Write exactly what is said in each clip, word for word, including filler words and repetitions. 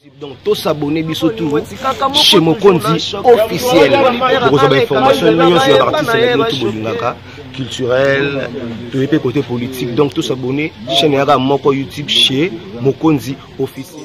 Donc, tous s'abonner bisotou chez Mokonzi officiel. Pour avoir information, nous sommes artistes culturel, de côté politique. Donc, tous s'abonner chez Moko YouTube chez Mokonzi officiel.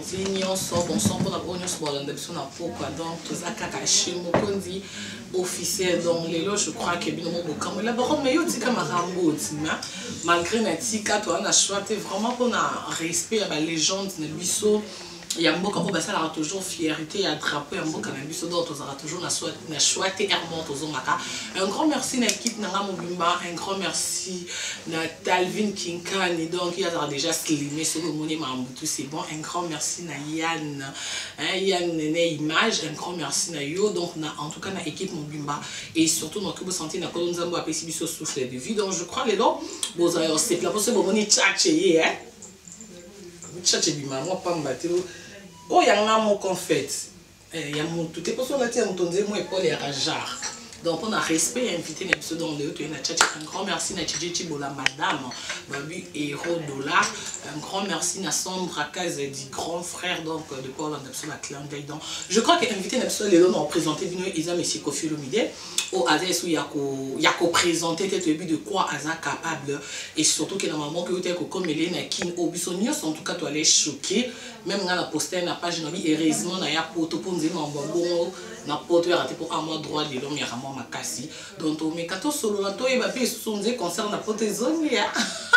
Officiel donc les lots je crois que bien au camp là par contre mais yo tika marambo malgré na tika toi on a choisi vraiment pour un respect à la légende na biso il y a beaucoup de ça toujours fierté à attraper un beau cannabis d'autres ça toujours na soit na choisi hermont aux maka un grand merci na équipe na Mobimba un grand merci na Talvin Kinkani donc il a déjà slimé sur le monument tout c'est bon un grand merci na Yann hein Yann né image un grand merci na yo donc na en tout cas na équipe Mobimba et surtout notre vous sentez na Kolonzambo a pessi biso souffle de vie donc je crois les lots vous avez c'est là pour ce bon ni tchatché hein tchatché bima moi pas m'battre. Oh, il y a un mot qu'on fait. Il y a mon tout est pour ça on a dit à mon tonze moi épaule et rajar. Donc on a respect invité les pseudo dans le haut un grand merci na Tchidji Bola madame Babu héros dollar un grand merci na Sandra Kaz dit grand frère donc de Paul en la clin d'œil donc je crois que invité les pseudo les lots ont présenté bino Isa monsieur Kofi Olomide au Azes où il y a ko il y a ko présenter tête de quoi Aza capable et surtout que normalement que tu comme Hélène Kin au Bissonnios en tout cas tu allais choquer même dans la poster na page nabi heureusement na ya poto pour nzema mbongo na poto ya raté pour un mois droit de l'homme ya ramo makasi donc mais kato solo na to e ba pe sonze concert na poto zone ya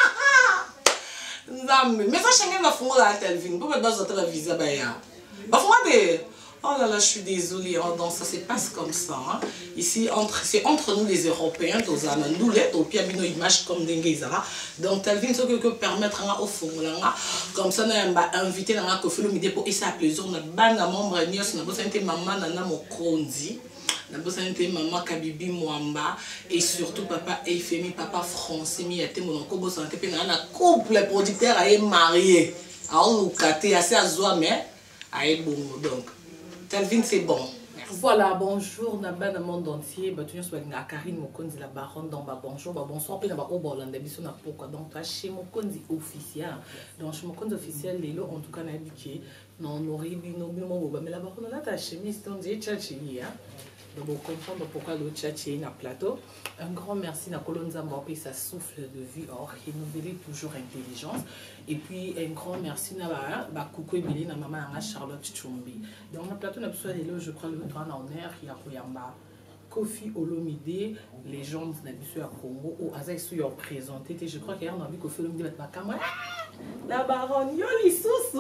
nzambe mais ça change ma fongo la Talvin pour pas d'autres la visa ba ya ba fongo de oh là là, je suis désolée, hein, donc ça se passe comme ça. Hein. Ici, c'est entre nous les Européens, nous les au pied une image comme Denguezara. Donc, Talvin, ce que permettre au fond, comme ça, on a invité à Kofi Olomide pour essayer à plaisir. On a ban à membre Nios, on a besoin de maman Nana Mokonzi, on a besoin de maman Kabibi Mwamba et surtout papa Eifemi, papa français, mi était mon oncle, besoin de un couple producteur à marié. Alors, nous caté assez à zoa, mais à bon donc. Talvin, c'est bon. Merci. Voilà, bonjour, Naba dans le monde entier. Bah, tu es sur la Karine Mokonzi, la baronne, donc bah, bonjour, bah, bonsoir. Puis, on va aller dans pourquoi. Donc, chez Mokonzi officiel. Donc, chez Mokonzi officiel, les lots, en tout cas, on a dit que non, on aurait vu nos bimons, mais la baronne, on a ta chemise, on dit tchatché. Donc, vous comprenez pourquoi le tchatché dans le plateau. Un grand merci à Kolonzambo, puis ça souffle de vie, or, renouveler toujours intelligence. Et puis, un grand merci à Koukou Emily, à maman Charlotte Tchumbi. Donc, le plateau, je crois, le droit en air, il y a Kofi Olomide, légende de la Congo, ou Azaï Souyo présenté. Je crois qu'il y a un Kofi Olomide, la baronne, Yoli Sous.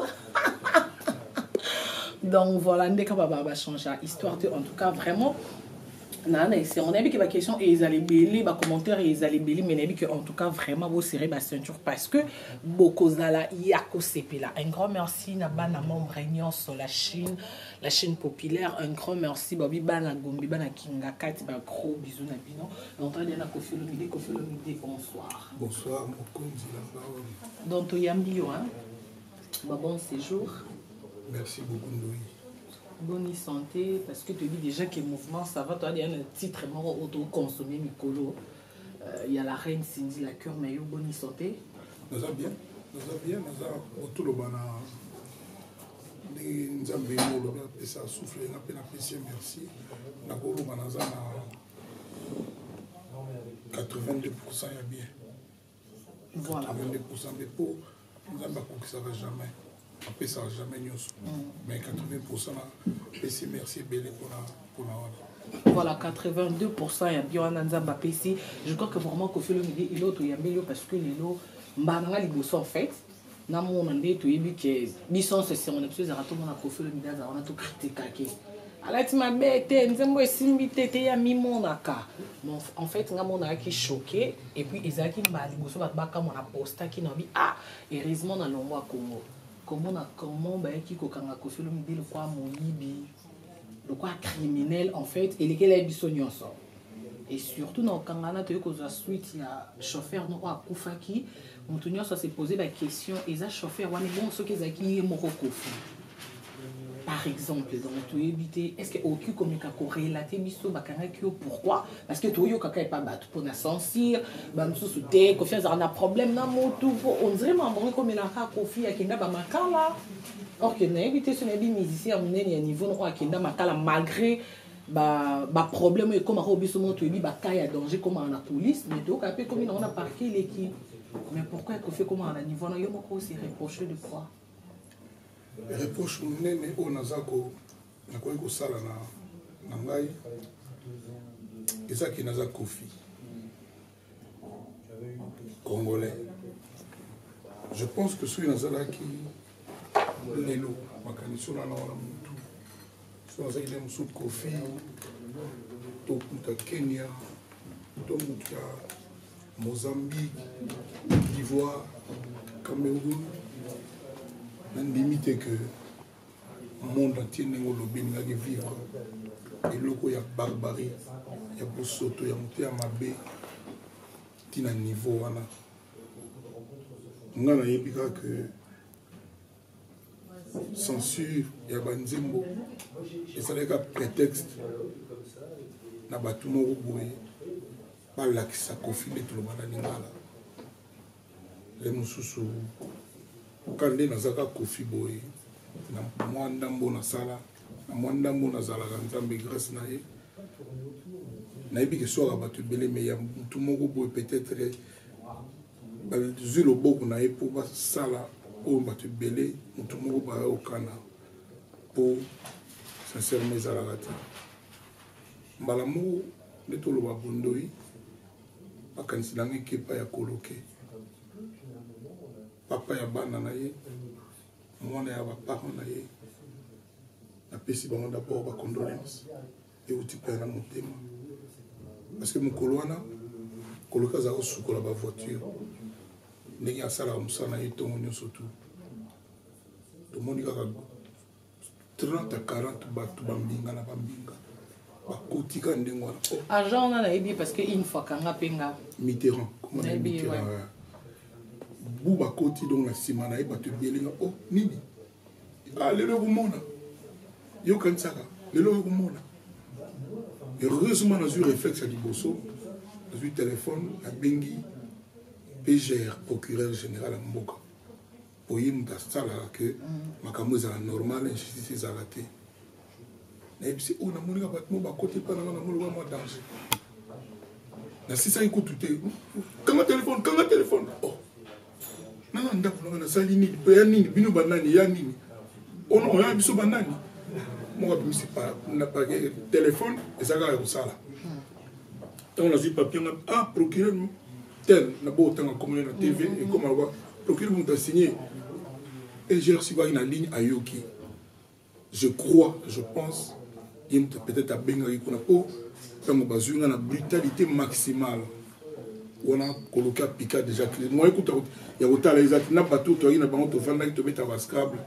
Donc, voilà, on est capable de changer l'histoire. En tout cas, vraiment. On a vu que la question et ils allaient belé, les commentaires et ils allaient belé, mais on a vu que en tout cas vraiment vous serrez la ceinture parce que beaucoup zala yako sepela. Un grand merci na bana membre réunion sur la Chine, la Chine populaire. Un grand merci Bobby bana Gombi bana Kinga Kat, ba gros bisous na bino. On train de na Kofi Olomide, Kofi Olomide bonsoir. Bonsoir Mokonzi la parole. Donc to yambio hein. Ba bon séjour. Merci beaucoup Ndoyi. Bonne santé, parce que tu dis déjà que le mouvement, ça va, tu as un titre auto-consommé, Mikolo. Il y a la reine Cindy, la cœur, mais bonne santé. Nous allons bien, nous allons bien, nous allons tout le monde. Nous allons bien, nous allons bien, ça souffle, nous allons apprécier, merci. Nous allons bien, quatre-vingt-deux pour cent il y a bien. Voilà. quatre-vingt-deux pour cent des pots, nous allons bien que ça ne va jamais. Après ça, jamais nous. Mais quatre-vingts pour cent, c'est merci Bélé pour la. Voilà, quatre-vingt-deux pour cent, il y a bien un Nzamba P C. Je crois que vraiment, Kofi Olomide, il y a bien parce que les lots, Mbana, les bossons, en fait, dans mon année, tu as vu que Bisson, c'est on a plus de raton, on a Kofi Olomide, on a tout critiqué. Alors, tu m'as bête, Nzambo est simité, tu as mis mon aka. En fait, on a mon aka qui choqué, et puis, ils ont dit, les bossons, on a posté, qui n'a dit, ah, heureusement, dans le mois Congo. Comment on a comment bah qui kokanga Kofi Olomide le quoi moyibi le quoi criminel en fait et lesquels est bisognon ça et surtout dans kangana tu que la suite il y a chauffeur non à Koufaki on tenir ça s'est posé la question et ça chauffeur on est bon ce qu'ils a qui moko Kofi par exemple donc tu éviter est-ce que aucun communication relaté biso bakanga kio pourquoi parce que tu yo kaka est pas battu pour na censure ba msu soute Kofi a un problème na motu on dirait membre comme il a Kofi a kinga ba makala Ok, on a évité ce n'est musicien, on est à niveau de Kenda Makala malgré ba ba problème et comme Robi Somo tu dis ba cas danger comme en la police, mais donc après comme on a parqué l'équipe. Mais pourquoi est-ce que fait comment à niveau là, il y a beaucoup aussi reproché de quoi? Reproche nene o nazako na ko ko sala na na ngai. Ezaki naza Kofi. Congolais. Je pense que celui nazala qui lelo makanisi na na mutu. So nazaki le musu Kofi. To kuta Kenya, to muta Mozambique, Ivoire, Cameroun. N'en limite que le monde entier n'est pas vivre. Et là, il y a barbarie, il y a Bosoto, il y a monté à Mabé, il y a un niveau. On a dit que censure, il y a Banzembo. Et ça n'est qu'un prétexte. Il y a tout le monde qui a qui s'est confiné tout le monde. Les Moussous. Quand on a un Kofi Boy, na mwandambo na sala, na mwandambo na sala nzambe grâce na ye. Na yebi ke soa ba tebele mais ya tout moko boy peut-être ba zulo boku na ye pour ba sala o ba tebele tout moko ba okana pour sincèrement za la gata. Mbala mo de tolo ba bondoi ba kanisi na ngeke pa ya koloke. Papa ya bana na ye, mwana ya baparo na ye, na pesi bango d'abord ba condoléances et outi pa na motema. Parce que mokolo wana koloka za osukola ba voiture. Ndenge asala musana ye tongo nyonso tu. To monika ka trente à quarante batu bambinga na bambinga. Ba kotika ndenge wana. Agent na yebi parce que une fois kanga penga. Mitterrand, comment on dit Mitterrand. Bouba koti donc la simana et batu bielinga oh nini ah le le mona yo kansaka le le mona heureusement dans un réflexe à liboso dans un téléphone à bengi P G R procureur général à Mboka pour y muta sala que makambo za normal injustice za raté na ebisi on a monika batu ba koti pa na na molwa mo danger na sisa écoute tout quand téléphone quand téléphone oh non, non, non, non, salini, nini, bino banani, ya nini. On on a biso banani. Moi, je sais pas, on n'a pas de téléphone, et ça va au sala. Donc, on a dit papier, ah, procureur, tel, on a beau autant en commun, la T V, et comme on va, procureur, on a signé. Et j'ai reçu une ligne à Yoki. Je crois, je pense, il peut-être à Bengali qu'on a pas, on a besoin de la brutalité maximale. On a coloqué à Pika déjà. Moi, écoute, il y a autant les autres, n'a pas tout, il y a pas tout, il y a tout, il y a scrabble.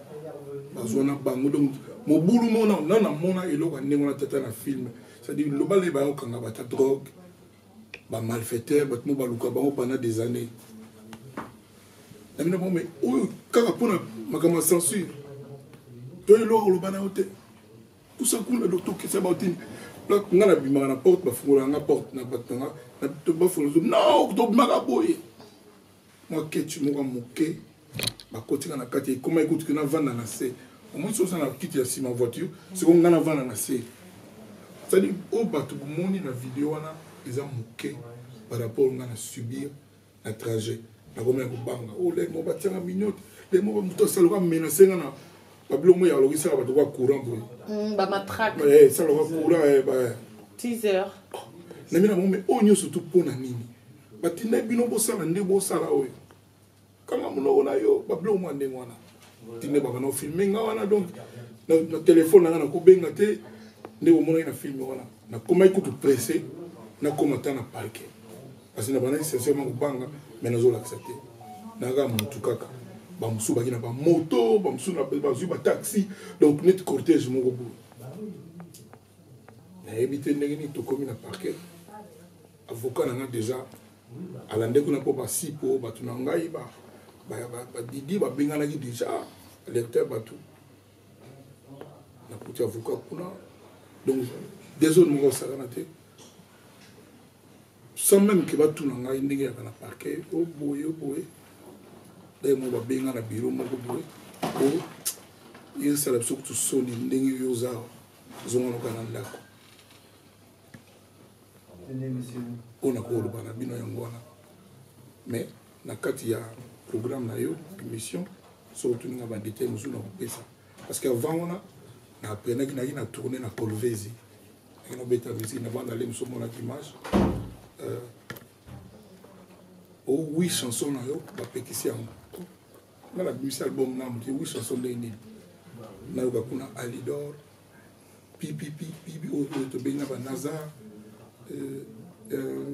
Donc, mon boulot, mon nom, non, non, mon nom, il y a un tête dans film. C'est-à-dire, le balai, il y a un drogue, un malfaiteur, il y a un pendant des années. Mais, quand on a censure, tu es là, le banauté. Tout ça, le docteur qui s'est battu. Là, on a vu la porte, on a porte, on a porte, on a non, tu m'as boyé. Moi, que tu m'as moqué, ma côté dans la carte, comment écoute que nous avons dans la C. Au moins, si on a quitté ma voiture, c'est qu'on a dans la C. C'est-à-dire, au bateau, mon la vidéo, ils ont moqué par rapport à subir un trajet. La gomme est banga. Oh, les mots battent en minute, les mots battent ça leur menacé. Pablo, moi, alors, il s'est abattu courant. Bah, ma traque. Eh, ça leur courant, eh, bah. Teaser. Mais on y a surtout pour Nani. Mais tu n'as pas de ça, tu n'as pas de ça. Quand on a yo, Pablo, moi, tu n'as pas de filmer. Donc, notre téléphone, on a un peu de temps. On a un film. On a comment écouter pressé. On a comment t'en parqué. Parce que nous avons sincèrement banga, mais nous avons accepté. Nous avons tout kaka. Bamsou ba gina ba moto, bamsou na ba zu ba taxi. Donc net cortège mo go. Na éviter ndenge to komi na parquet. Avocat n'a déjà à l'endroit qu'on a pas si pour battre n'angaï ba ba ba Didi ba bengana qui déjà lecteur batou na petit avocat pour donc des autres mon ça na té sans même que ba tout n'angaï ndenge ya na parquet au boye au boye des mo ba bengana bureau mo boye oh il y a surtout soni ndenge yoza zongo kananda on a ko bana bino yangwana mais na kati ya programme na yo émission surtout nga ba détail musu na pesa parce que avant on a na pena ki na ki na tourner na Colvezi na beta musique na banda le musu mona image euh oh oui chanson na yo ba pekisi yango na la musique album na mti oui chanson de ni na yo kuna Alidor pi pi pi pi o to benga ba Nazar euh euh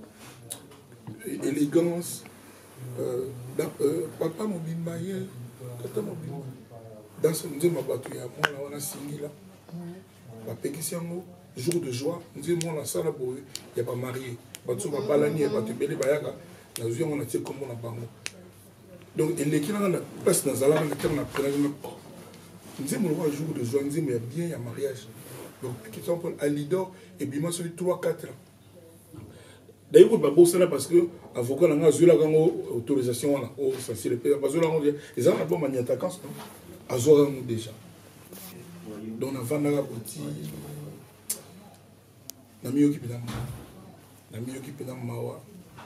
élégance euh, euh papa mobimba ye tata mobimba dans ce nzema batu ya mona wana singila ba pekisi yango jour de joie nzema na sala boye ya ba marié batu ba balani ba tebele bayaka na zuya mona tie comme na bango donc il est qui na place dans zala na terme na président nzema le jour de joie nzema ya bien ya mariage donc qui sont pour Alidor et bima sur trois quatre ans. D'ailleurs, je suis parce que l'avocat a une autorisation au sensible. Ils ont un bon magnétaquant, ils ont déjà. Donc, on a un petit. On a mis au Kipidam. On a mis au Kipidam Mawa.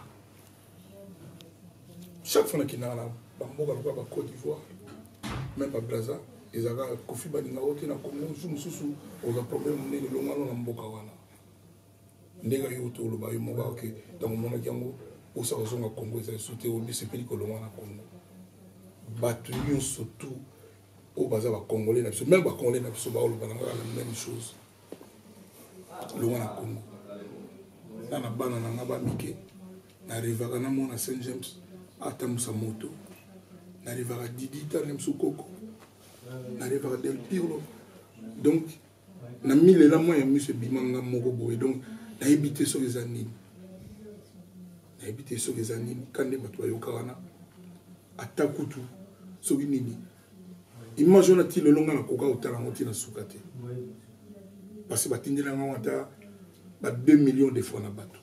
Chaque fois qu'il y a un Côte d'Ivoire, même pas Braza, ils ont un Kofi Baninga, ils ont un problème de l'Onga. Ndega yoto loba yo moba ok dans mon mona kiango osa ozonga Congo za sauter au bise peli ko longwa na Congo batu yo surtout au baza ba congolais na biso même ba congolais na biso ba loba na la même chose longwa na Congo na na bana na ngaba mike na rivaka na mona Saint James ata musa moto na rivaka Didi ta nem sukoko na rivaka Del Pirlo donc na mille la moya monsieur bimanga moko boy donc na habité sur les années na habité sur les années quand les bateaux yoka wana atakutu so nini imagine ati le longa na koka utala ngoti na sukate parce que batindela ngata ba deux millions de fois na bateau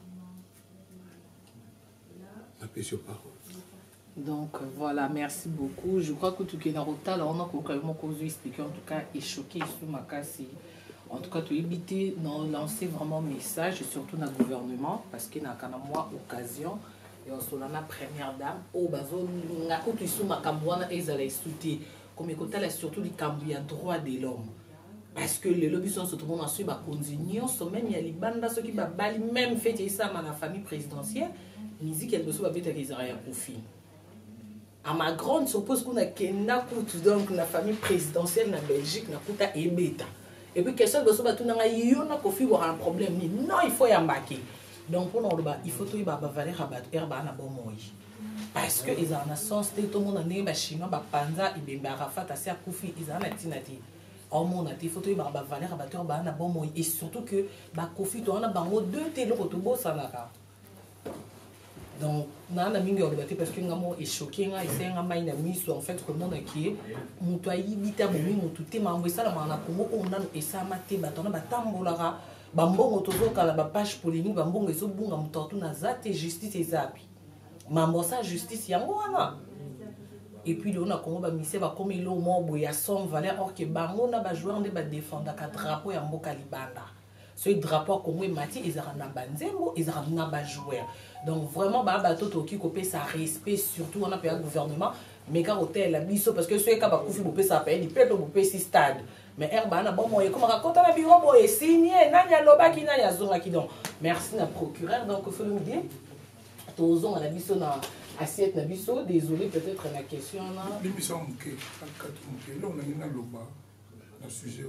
na pêche parole. Donc voilà, merci beaucoup. Je crois que tout qui est dans le temps, on a complètement expliqué en tout cas et choqué sur ma casse. En tout cas, tu éviter de lancer vraiment un message, surtout dans le gouvernement, parce qu'il y a moi occasion, et on se la première dame, au bazo, n'a pas tu sous ma cambouana et ça les soutient. Comme écoute, elle surtout les cambouis à droit de l'homme. Parce que les lobbies sont surtout dans ce continuer, même il y a les bandes ceux qui bali même fait ça dans la famille présidentielle, musique elle besoin d'être qu'ils auraient un profit. À ma grande suppose qu'on a qu'un coup donc la famille présidentielle dans Belgique n'a pas et bêta. Et puis, question de ce bateau, il y a un problème. Non, il faut y embarquer. Donc, pour nous, il faut que nous ayons un bon moyen. Parce qu'ils ont un sens, tout le monde a un chinois, un panda, un rafat, un koufi, ils ont un tinati. Il faut que nous ayons un bon moyen. Et surtout que, Kofi, tu as deux télos au Togo, ça n'a. Donc, na na mingi olibati parce que ngamo est choqué nga essayer nga mai na miso en fait que monde qui mutu ayibita bomi mutu te mambo ça la mana Congo on a esa mate batona batambolaka bambongo tozoka la ba page polémique bambongo ezo bunga mutu na zate justice ezapi mambo ça justice yango wana et puis on a Congo ba mise ba comme ilo mo boya son valeur or que bango na ba joueur de ba défendre ka drapeau ya mboka libanda. Ce drapeau Congo mati ils ont na banzembo ils ont na ba joueur. Donc vraiment ba bateau toki kopé ça respect surtout on a payé gouvernement mais quand hôtel la biso parce que ceux qui ba koufi bopé ça paye peut être bopé si stade mais herba na bon moyen comme raconte na bureau boy signé nanya loba ki nanya zonga ki donc merci na procureur donc faut nous dire tozon la biso na assiette na biso désolé peut-être la question là l'émission OK quatre OK là on a une loba na sujet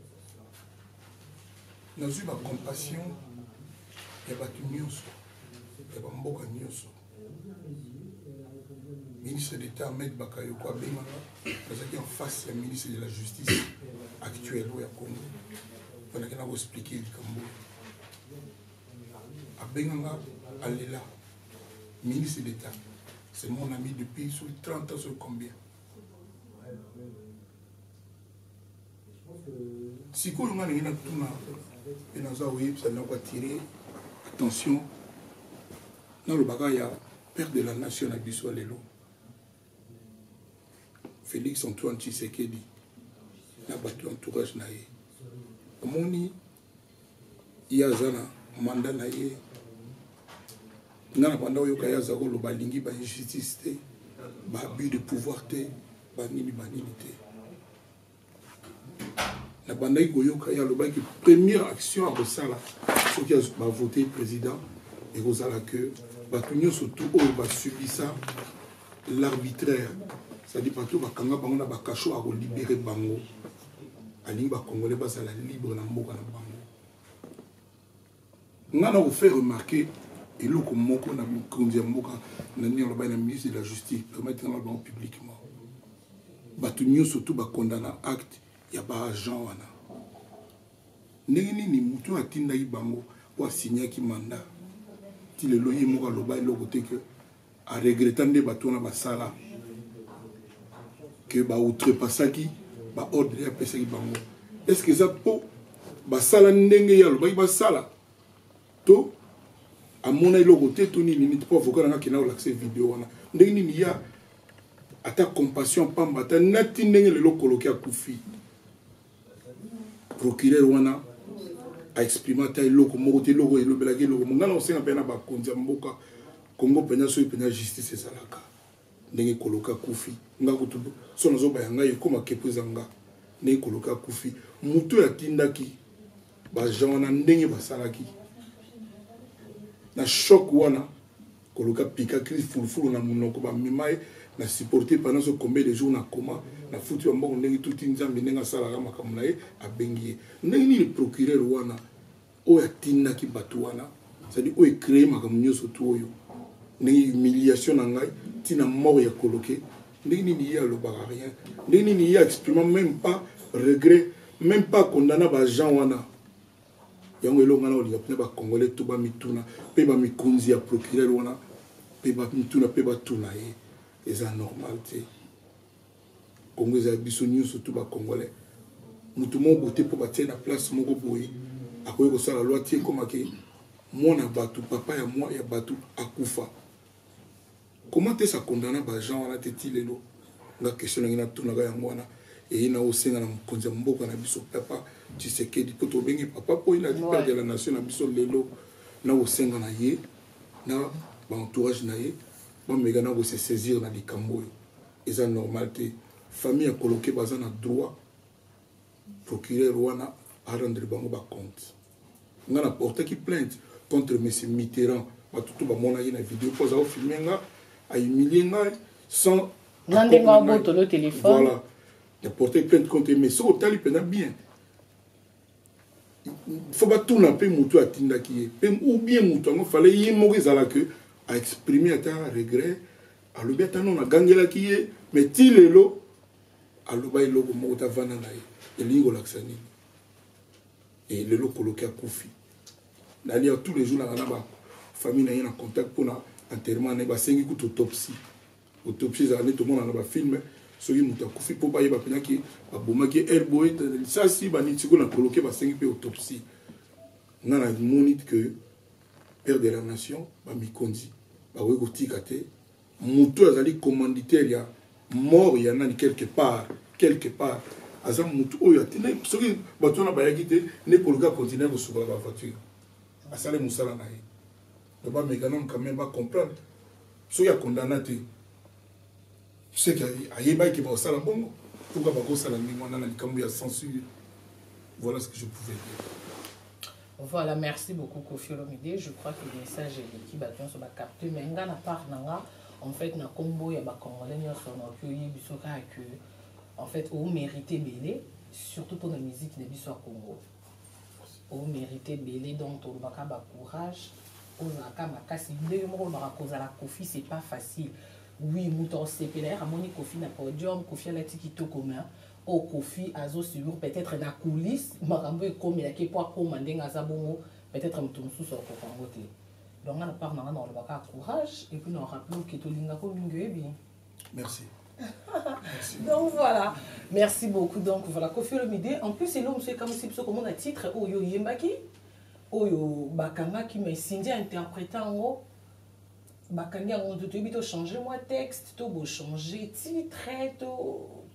nous avons la compassion et la nyonso et la mboka nyonso ministre d'État Ahmed Bakayoko abenganga parce en face du ministre de la Justice actuel au Congo on a qu'à vous expliquer le Cambo abenganga alela ministre d'État c'est mon ami depuis sur trente ans sur combien si vous avez une et nous avons tiré attention dans le bagage père de la nation à Bissau Lelo Félix Antoine Tshisekedi na bato entourage na ye omoni ye aza na manda na ye nga na banda oyoka ye aza koloba alingi bainjustice te baabus de pouvoir te banini banini te na bandaki koyoka ye alobaki première action akosala soki bavote président ekozala ke bato nyonso tu oyo basubisa l'arbitraire c'est-à-dire bato bakanga bango na bakacho akolibere bango alingi bakongolais bazala libre na mboka na bango nga na kofaire remarquer eloko moko na mikonzi ya mboka na nini alobai na ministre de la justice permettre na bango publiquement bato nyonso tu bakondana acte ya baagent wana ndenge nini mutu atindaki bango po asignaki mandat ti lelo ye moko aloba eloko te ke aregreta nde bato wana basala ke baoutrepassaki baordre apesaki bango est ce que eza mpo basala ndenge ye alobaki basala to amona eloko te to nini niti mpo avocat nanga akenda kolakisa video wana ndenge nini ya ata compassion pamba ata nati ndenge lelo koloki akufi procureur wana aexprime ata eloko moko te eloko elobelaki eloko mo ngana osenga mpe na bakonzi ya mboka kongo mpenza soki mpenza justice ezalaka ndenge koloka kufi nga kutu so nazobaya ngai ekoma kepo eza nga ndenge koloka kufi motu oyo atindaki bajean wana ndenge basalaki na choc wana koloka pika crise fulufulu na monoko bamema ye na supporté pendant ce combien de jours na koma na futi ya mbongo ndenge tuti nzambe ndenge asalaka makambo na ye abengi ye ndenge nini procureur wana oyo atindaki bato wana c'est-à-dire oyo ecrée makambo nyonso tu oyo ndenge humiliation na ngai ntina mort ya koloke ndenge nini ye alobaka rien ndenge nini ye exprima même pas regret même pas condamna baagent wana yango elongo ngana olinga mpena bacongolais to bamituna mpe bamikonzi ya procureur wana mpe bamituna mpe batuna ye eza normal te kongo eza biso nyonso to bacongolais motu moko bote mpo batie na place moko boye akoki kosala loi tie ekomaki mwana bato papa ya mwa ya bato akufa comment te sa condamna baagent wana te ti lelo nga question nangi natunaka yango wana eyi na osenga na mokonzi ya mboka na biso papa Tshisekedi po tobengi papa po ina père de la nation na biso lelo na osenga na ye na baentourage na ye bameka na kose saisir na likambo oyo eza normal te famille akoloke baza na droit procureur wana arendre bango bacompte nga na portaki plainte contre monsieur Mitterrand batutu bamonaki na video po aza ofilme nga ahumilie ngai sans nandenge botolo téléphone voilà de porter plainte contre mais so otali pena bien faut batuna pe mutu atindaki ye pe ou bien mutu ngo fallait ye moko ezala que a exprimer ata regret alobi ata non agangelaki ye mais ti lelo aloba eloko moko tavanda na ye elingi kolakisa nini et lelo koloki akufi nali tous les jours nanga na bafamille na ye na contact mpona enterrement na ye basengi kutu autopsie autopsie ezala nde tomona na bafilme soki moto akufi mpo bayeba mpenaki babomaki herboe lisasi baniti sikoyo na koloke basengi mpe autopsie nga na moni ke père de la nation bamikonzi bakoki kotika te moto azali commanditaire ya mort ya nani quelque part quelque part aza motu oyo atinde soki bato wana bayaki te nde koloka continue kosukola bavoiture asali mosala na ye to bameka nano quand même bacomprendre soki akondana te c'est que ayebaki bakosala bongo pourquoi bakosala ndenge wana na likambo ya censure. Voilà ce que je pouvais dire. Voilà, merci beaucoup Koffi Olomide. Je crois que le message est qui bâton sur la capter mais nga na part nanga en fait na combo ya ba congolais nyonso na oyoyi biso ka que en fait au mérité belé surtout pour la musique de biso à Congo. Au mérité belé donc to baka ba courage on a ka makasi ndenge moko ba koza la Koffi c'est pas facile. Oui, mouton C P L R, Amoni Koffi na podium, Koffi à la tikito commun, au Koffi azo sur peut-être na coulisse, marambo et comme il a qui pour commander un zabongo, peut-être un ton sous sur côté. Donc on a pas maintenant dans le bac courage et puis nous rappelons que tout l'inga comme bien. Merci. Merci. Donc voilà, merci beaucoup. Donc voilà, Koffi Olomide. En plus c'est l'homme c'est comme si comme on a titre Oyo Yembaki, Oyo Bakanga qui m'a signé interprétant en haut. Bakanga on doit changer moi texte, to changer titre, to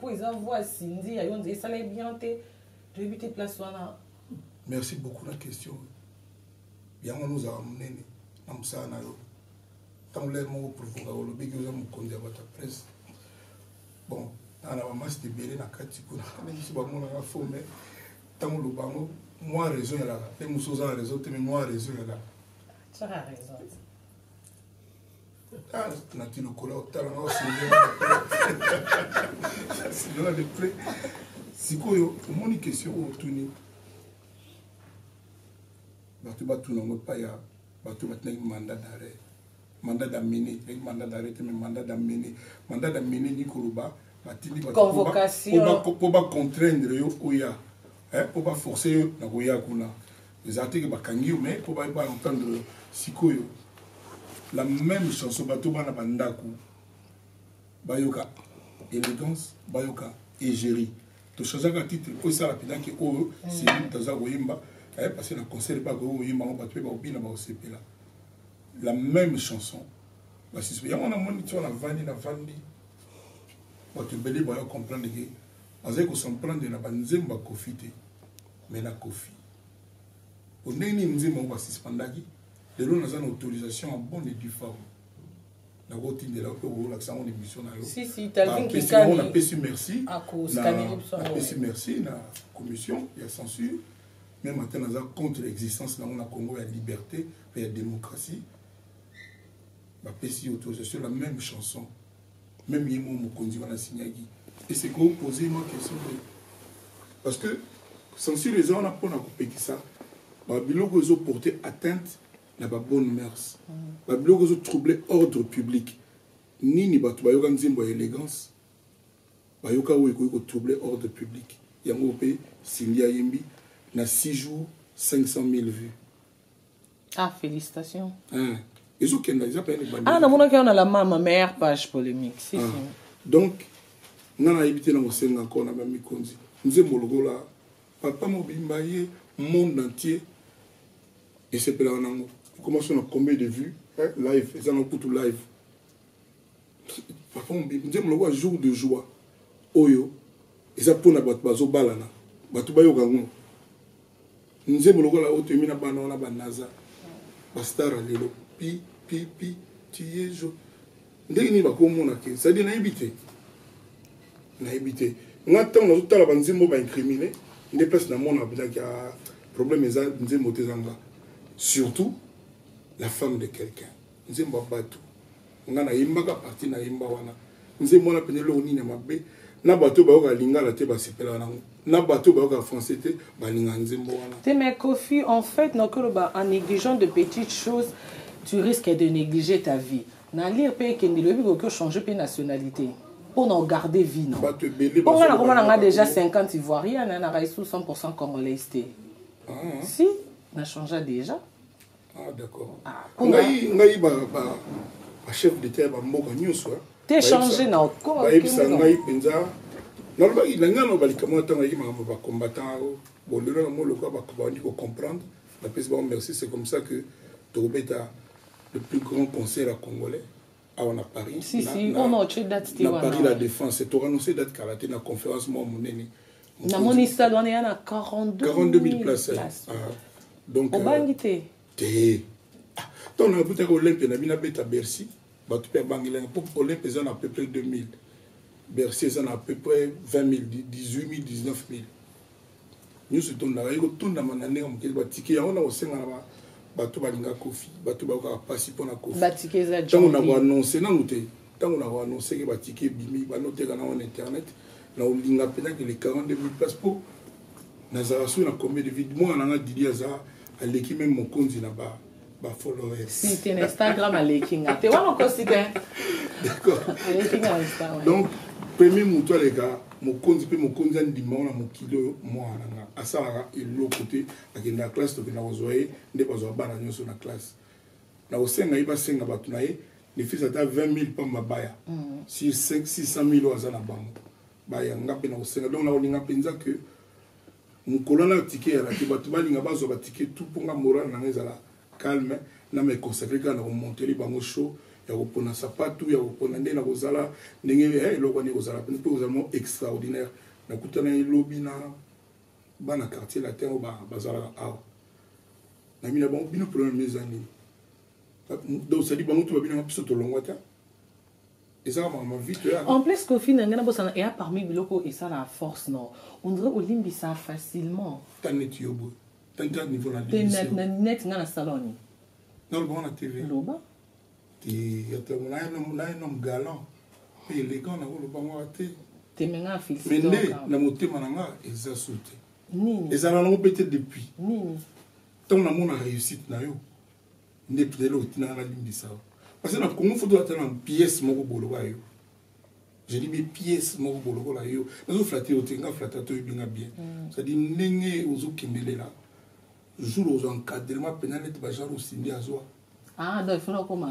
pour ils envoient Cindy à yon dit ça les bien té de éviter place wana. Merci beaucoup la question. Bien on nous a amené na msa na yo. Tant l'air mo provoquer le big yo mo kondia ba ta presse. Bon, on a masse de belé na kati kuna. Mais si ba mo na fo mais tant le bango moi raison là. Les musos ont raison, mais moi raison là. Tu as raison. Ah, Nati le collant, tu as raison. C'est là le prêt. Si quoi, au moins une question au tourner. Batu batu n'ont pas ya. Batu maintenant un mandat d'arrêt. Mandat d'amener, un mandat d'arrêt, mais mandat d'amener. Mandat d'amener ni koroba. Convocation. Pour pas contraindre yo oya. Hein, pour pas forcer na oya kuna. Les articles bakangi mais pour pas entendre si quoi. La même chanson bateau bana bandaku bayoka élégance bayoka égérie to changer un titre ko ça rapidement que oh c'est une taza goyimba eh passer na concert ba goyimba on bateau ba obina ba osepela la même chanson ba si ya on a moniteur na vandi na vandi bateau belé ba comprendre que azai ko comprendre na banzemba kofite mais na kofi on est ni nzemba ba suspendaki. De l'eau, nous avons une autorisation en bonne et due forme. Nous avons une émission. Si, si, tu as vu qu'il y a une merci. Merci. Merci, la commission, il y a censure. Même maintenant, nous avons contre l'existence dans le Congo, il y a liberté, il y a démocratie. Nous autorisation, la même chanson. Même Yemo Mokondi va la signer. Et c'est qu'on pose une question. Parce que, censure, les gens, on a pas coupé ça. Ils ont porté atteinte. Na ba bonne mœurs. Ba biloko zo troubler ordre public. Nini batu bayoka nzimbo élégance. Bayoka wo eko troubler ordre public. Yango pe Cindy Ayembi na six jours cinq cent mille vues. Ah félicitations. Hein. Ezo kenda ils appellent les Ah na mona ka na la mama meilleure page polémique. Si ah. Si. Donc nana habité na mosenga encore na ba mikonzi. Nzembo logo la papa mobimba ye monde entier et c'est pela nango. Comment on a combien de vues hein? Live, ils en ont tout live. Papa, on dit, on jour de joie. Oyo, ils ont pour na bazo balana. Batu bayo gango. Nous aimons le la haute mina banana banaza. Bastara lelo. Pi, pi, pi, tiye jo. Ndenge ni bakomo na ke. Ça dit na éviter. Na éviter. Ngata on a tout la banzimbo ba incriminé. Des places dans mon abida qui a problème eza nzembo tezanga. Surtout la femme de quelqu'un. Nzembo batu. Ngana yimbaka parti na yimba wana. Nzembo na penelo ni na mabe. Na bato ba oka lingala te ba sepela na. Na bato ba oka français te ba linga nzembo wana. Te mais Kofi en fait non que en négligeant de petites choses, tu risques de négliger ta vie. Na lire pe ke ndilo bi ko changer pe nationalité. Pour en garder vie non. Bato belé. Pour on a on a déjà cinquante ivoiriens na na sous cent pour cent congolais. Ah. Si, na changé déjà. Ah d'accord. Ah, ngai ngai ba ba chef d'État ba mboka nyuso. T'es changé na ko. Ba ibsa ngai penza. Na ba ilanga no balika mo tanga yi mama ba combattant bon le mo le ko ba ko ba comprendre. La paix ba merci, c'est comme ça que Tobeta le plus grand concert à congolais à on a Paris. Si si, on a autre date à Paris la défense, c'est annoncé date karaté na conférence mo moneni. Na moni stade on est à quarante-deux mille places. Donc Obangité. Té. Donc, on a vu que l'Olympe n'a pas été Bercy. Pour l'Olympe, ils ont à peu près deux mille. Bercy, ils ont à peu près vingt mille, dix-huit mille, dix-neuf mille. Nous sommes tous les jours, tous les jours, nous avons des tickets. On a aussi des Kofi, des passi pour la Kofi. Tant on a annoncé, tant on a annoncé que les tickets bimi, nous noté sur Internet, nous avons dit que les quarante-deux mille places pour nous avons combien de vides. Moi, on a dit à l'équipe même mon compte n'a pas ba followers. Si tu es Instagram à l'équipe, tu es encore si d'accord. Donc premier moto les gars, mon compte peut mon compte en dimanche mon kilo moi na à ça et l'autre côté avec la classe de na ozoé ne pas zo bana sur la classe. Na osenga iba senga batu na ye, les fils à vingt mille pa mabaya. Si cinq six cent mille oza na bango. Baya ngape na osenga donc na olinga penza que mon colonel ticket à la Tibatuma Lingaba Zoba ticket tout pour la morale dans les ala calme, n'a mais consacré quand on monte les bangos chaud ya kopona sapatu ya kopona nde na kozala ndenge eloko wana ekozala mpe kozala extraordinaire nakutana elobi na bana quartier latin oyo bazalaka awa na mina bango bino problème eza nini donc sadi bango to babinanga biso tolongwa ta ezaka makambo vite en plus kofi na ngai na bosana eya parmi biloko esala na force non on dirait olimbisa facilement ta neti yo boye ta neti niveau na na net nga na salon naloba na tv loba na un homme galant mpe élégant nakoloba ngaka te temenga mais nde na motema na nga eza so te ezala nango mpe te depuis ntango namona réussite na yo nde lelo otinaka nalimbisa parce que na congo foto ata na pièce moko boloba yo je dis bien pièce moko bolokola yo nazoflate yo te nga flata to oyebinga bien c'est-à-dire ndenge ozokendelela jour ozwa encadrement mpena neti bagenre osindi azwa ah donc il faut comment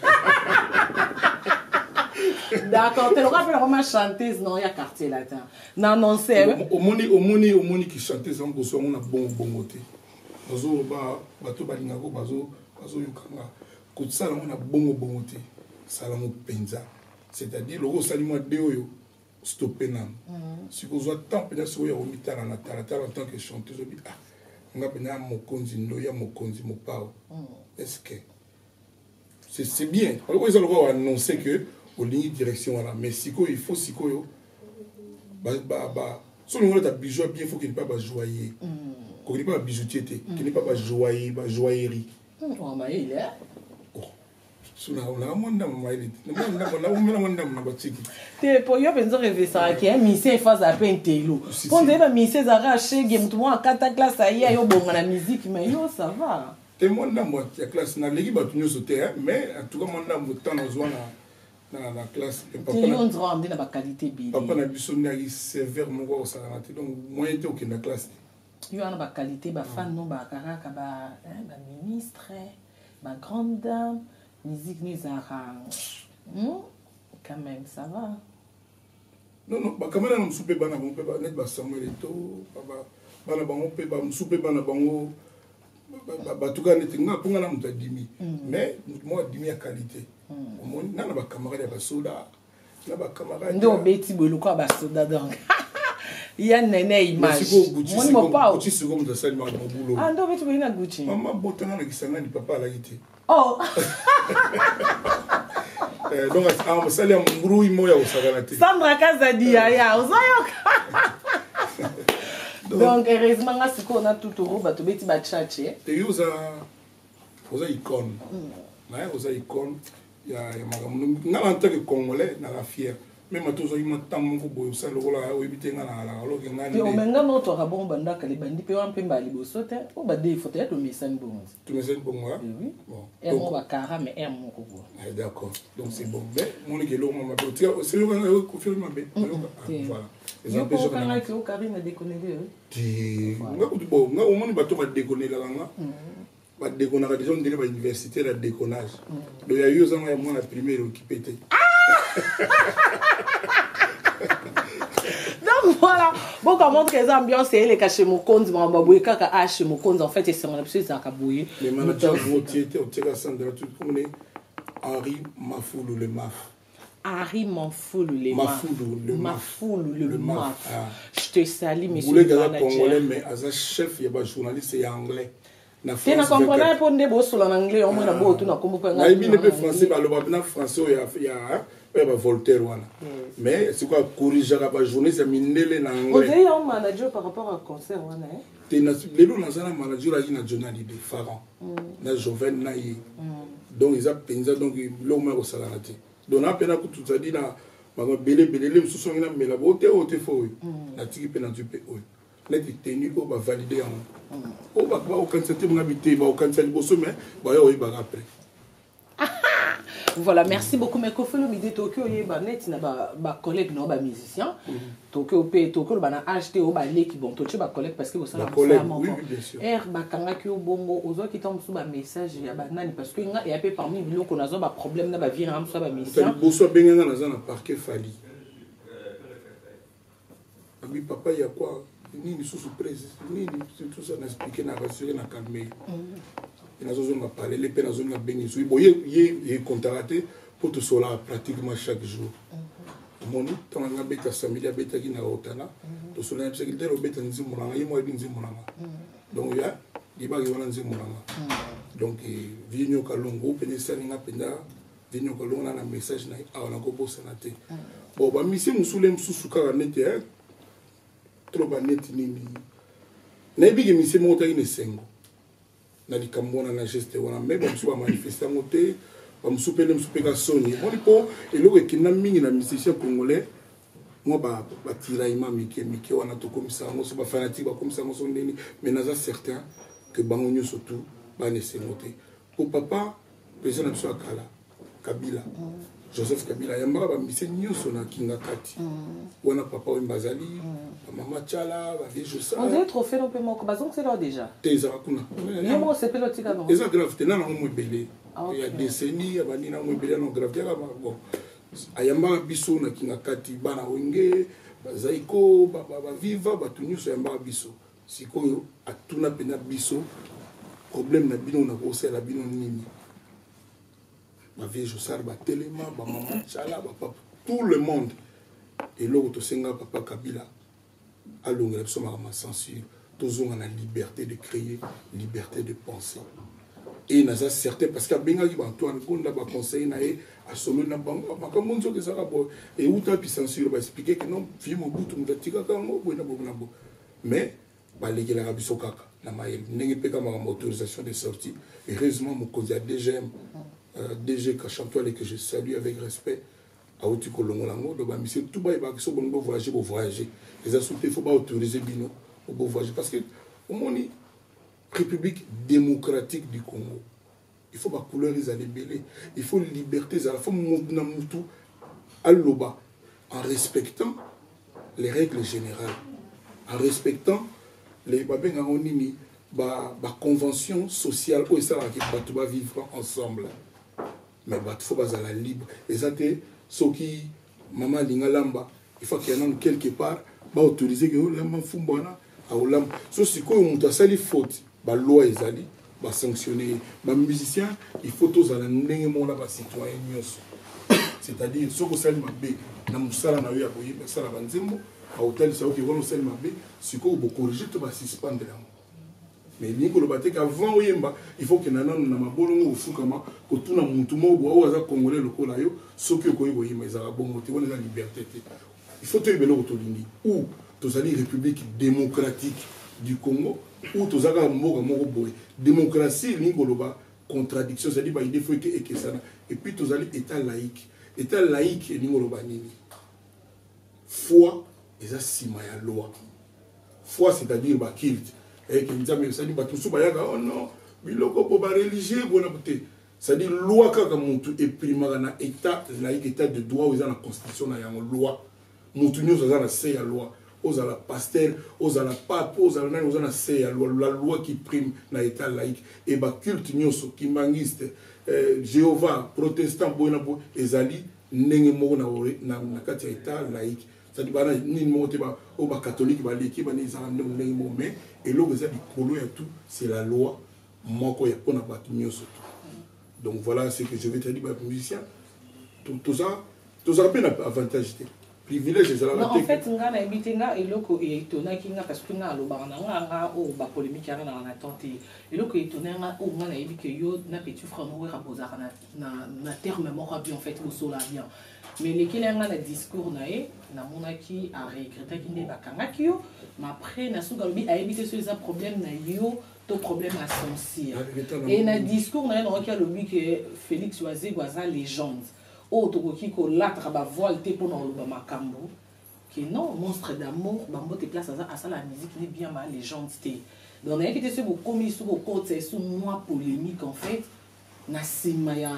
d'accord tu l'auras fait vraiment chanteuse non il y a quartier latin non non c'est omoni omoni omoni qui chanteuse en bosso on a bon bon côté bazo ba bato balingako bazo bazo yokanga kotsala on a bon bon côté sala mo penza c'est-à-dire le sali moi de oyo stopper nam si vous êtes tant pena so ya omitala na tala tala en tant que chanteuse obi ah nga pena mokonzi ndo ya mokonzi mo pao est-ce que c'est bien. Ils ont annoncé que au ligne direction voilà, mais si il faut si quoi bah bah bah sur le ta bijou bien faut qu'il ne pas pas joyer. Qu'il n'est pas bijoutier qu'il n'est pas pas joyer, pas joaillerie. Oh mais il est. Oh. Suna on a mon dame moi il est. On a on a mon dame na batiki. Te pour yo penso rêver ça qui est mission face à pentelo. Quand tu vas mission arracher game tout moi quatre classe aïe yo bon la musique mais yo ça va. Et moi, je suis classe, mais en tout cas, je suis dans la classe. Papa n'a pas qualité. Papa n'a pas sévère, donc moi, je suis dans la classe. Il y a une qualité, il fan, un ministre, une grande dame, musique, nous avons. Quand même, ça va. Non, non, quand même, je suis pas dans le pas Samuel Eto, je suis pas dans le batuka neti nga ponga na muta dimi mais moi dimi ya qualité omoni na na ba camarade ya basoda na ba camarade ndo beti boluka basoda donc ya nene image moni mo pa uchi siko muta sali ma boulot ah ndo beti bolina Gucci mama botanga na kisanga ni papa la gite oh eh donc am sali ya mburu moya osagana te Sandra Kazadi ya ya ozayoka. Donc, heureusement, on a tout au haut, tu beti ba tchatché. Tu usa usa icône. Na usa icône ya ya magamu. Na en tant que Congolais, na la fier. Même tous ils m'ont tant mon boyo ça le voilà o ebite nga na la lo ke ngani. Et o menga no to rabon banda kali bandi pe wan pe mbali bo sote. O ba de faut être mi san bon. Tu me sais bon moi. Oui. Bon. Et moi ba kara mais et mon ko. Ah d'accord. Donc c'est bon. Mais mon ke lo mama be. Tu c'est le nga ko film ma be. Voilà. Yo ko kanga ki o Karine a déconné. Ti nga ko bon nga o moni bato ba déconner la nga. Ba déconner ka déjà on dirait ba université la déconnage. Donc il y a eu ça moi la première qui pétait. Donc voilà, bon comment que les ambiances et les cachets mon compte mon baboué kaka H mon compte en fait c'est mon absolu ça kaboué. Les managers vont tirer au tirer Sandra tout comme les Henri Mafoulou le maf. Henri Mafoulou le maf. Mafoulou le Mafoulou le maf. Je te salue monsieur le manager. Congolais mais as chef il y a journaliste et anglais. Na France. Tu ne comprends pas de beau sur l'anglais au moins na beau tout na comme pas. Na ibi ne pe français ba lo ba na français il y a il y a Voltaire voilà. Mais c'est quoi corriger la journée c'est minele na anglais. Vous avez un manager par rapport à concert voilà. Tu na les lo na un manager là na journal de Pharaon. Na Joven na yi. Donc ils a penza donc lo ma ko sala na te. Donc na pena ko tout ça dit na ba belé belé le so ngina mela bote ote fo. Na tiki pe na tu pe o. Let it tenu ko ba valider en. O ba ba o kantsati mo ngabité ba o kantsali boso mais ba yo ba après. Voilà, merci beaucoup. Mais quand on dit Tokyo, il y a des collègues, des musiciens. Tokyo, Tokyo, on a acheté au balai qui vont toucher des collègues parce que vous savez, oui, bien sûr. Er, bakanga ki bongo, aux autres qui tombent sous un message, il y a banane parce que il y a peu parmi nous qu'on a un problème, na ba vie ram soit ba musicien. Boso benga na za na parquet fali. Abi papa il y a quoi? Ni ni sous surprise, ni tout ça n'a expliqué na rassuré na calmer. et na zone ma parler les peines na zone na bengi so boye ye contracté pour tout cela pratiquement chaque jour moni tant nga beta samedi beta ki na otana to cela c'est que dès le beta nzimu na ye mo nzimu na donc ya diba ki wana nzimu na donc vinyo kalongo pene salinga penda vinyo kalongo na message na a na ko bossa na te bon ba misi musule msusu kaka nete hein trop ba neti nini na bigi misi monta ine sengo na likambona na geste wana mais ba msu ba manifester moté ba msu pele msu peka soni bon po eloko ekina mingi na musicien congolais moi ba ba tiraillement mike mike wana to comme ça ngo so ba fanatique ba comme ça ngo so ndeni mais naza certain que bango nyo surtout ba ne se moté pour papa président de Kala Kabila Joseph Kabila yamba ba mise nyonso na kinga kati wana papa Mbazali mama Chala ba vieux ça on est trophée no pe moko bazong c'est là déjà teza kuna yemo c'est pelotika non eza grave te na ngo belé il y a décennies abani na ngo belé no grave te bon ayamba biso na kinga kati bana wenge bazaiko ba ba viva ba tunyuso yamba biso sikoyo atuna pena biso problème na bino na ko la bino nini ma vie Jossar ba téléma ba maman Chala ba papa tout le monde et l'autre to senga papa Kabila alongela biso ma censure tozonga na liberté de créer liberté de penser et naza certain parce que benga ki ba Antoine Gonda ba conseiller na e a solo na bango makambo nzo ke saka bo et uta puis censure ba expliquer que non fi mo butu mutatika kango bo na bo na bo mais ba legela ka biso kaka na mayel ndenge peka ma autorisation de sortie heureusement mon cause a D G M euh, D G Kachantoile que je salue avec respect a outi kolongolango do ba monsieur tout ba ba so bon voyager pour voyager les assoupés faut pas autoriser bino pour voyager parce que au moni République démocratique du Congo il faut pas couleur les aller belé il faut liberté à la fois na mutu alloba en respectant les règles générales en respectant les babenga nini ba ba convention sociale où ça qui tu vas vivre ensemble mais bah faut pas à la libre et ça te ce qui maman lingalamba il faut qu'il y en ait quelque part ba autoriser que lamba fumbana a olam so si ko muta sali faute ba loi ezali ba sanctionner ba musicien il faut tous à la ndenge mona ba citoyen nyonso c'est-à-dire ce que sali mabe na musala na yo ya boye ba sala banzembo a hôtel ça qui vont sali mabe si ko bo corriger to ba suspendre là mais ni ko le baté qu'avant oyemba il faut que nana na mabolongo ofukama ko tuna muntu mo bo aza congolais lokola yo soki ko yebo yima ezaka bongo te wona liberté te il faut te yebelo to lingi ou to sali république démocratique du Congo ou to zaka mboka moko boy démocratie ni koloba contradiction c'est à dire ba idée faut que et que ça et puis to sali état laïque état laïque ni koloba nini foi eza sima ya loi foi c'est-à-dire ba kilt et que nous avons dit que tout oh non biloko po ba religieux bona boté c'est-à-dire loi kaka muntu et primara na état laïque état de droit ou dans la constitution na yango loi muntu nyo za na c'est ya loi aux à la pasteur aux à la pape aux à la aux na c'est ya loi la loi qui prime na état laïque et ba culte nyoso kimbangiste euh, Jéhovah protestant bona bo ezali ndenge moko na na kati ya état laïque c'est-à-dire bana ni monte ba au ba catholique ba l'équipe ba ni za ndenge ndenge mo mais et l'eau ça du et tout c'est la loi moko ya pona ba nyoso donc voilà ce que je vais te dire ba musicien tout tout ça tout ça peine avantage privilège c'est la non en fait nga na ebité nga eloko etona kinga parce que nga loba na nga o ba polémique na na tenter eloko etona nga o nga na ebike yo na petit frère mo ra posa na na na terme moko bien en fait au sola bien mais lesquels nga na discours na e na monaki a regretter ki ne bakanga ki yo mais après na suka lobi a ebité sur les problèmes na yo to problème à sentir et na discours na na ki a lobi que Félix Oazé Gwaza légende autre qui ko latre ba voile te pour dans makambo qui non monstre d'amour bambo te place à ça la musique n'est bien mal légende donc on a été sur beaucoup commis sur côté sur moi polémique en fait na sima ya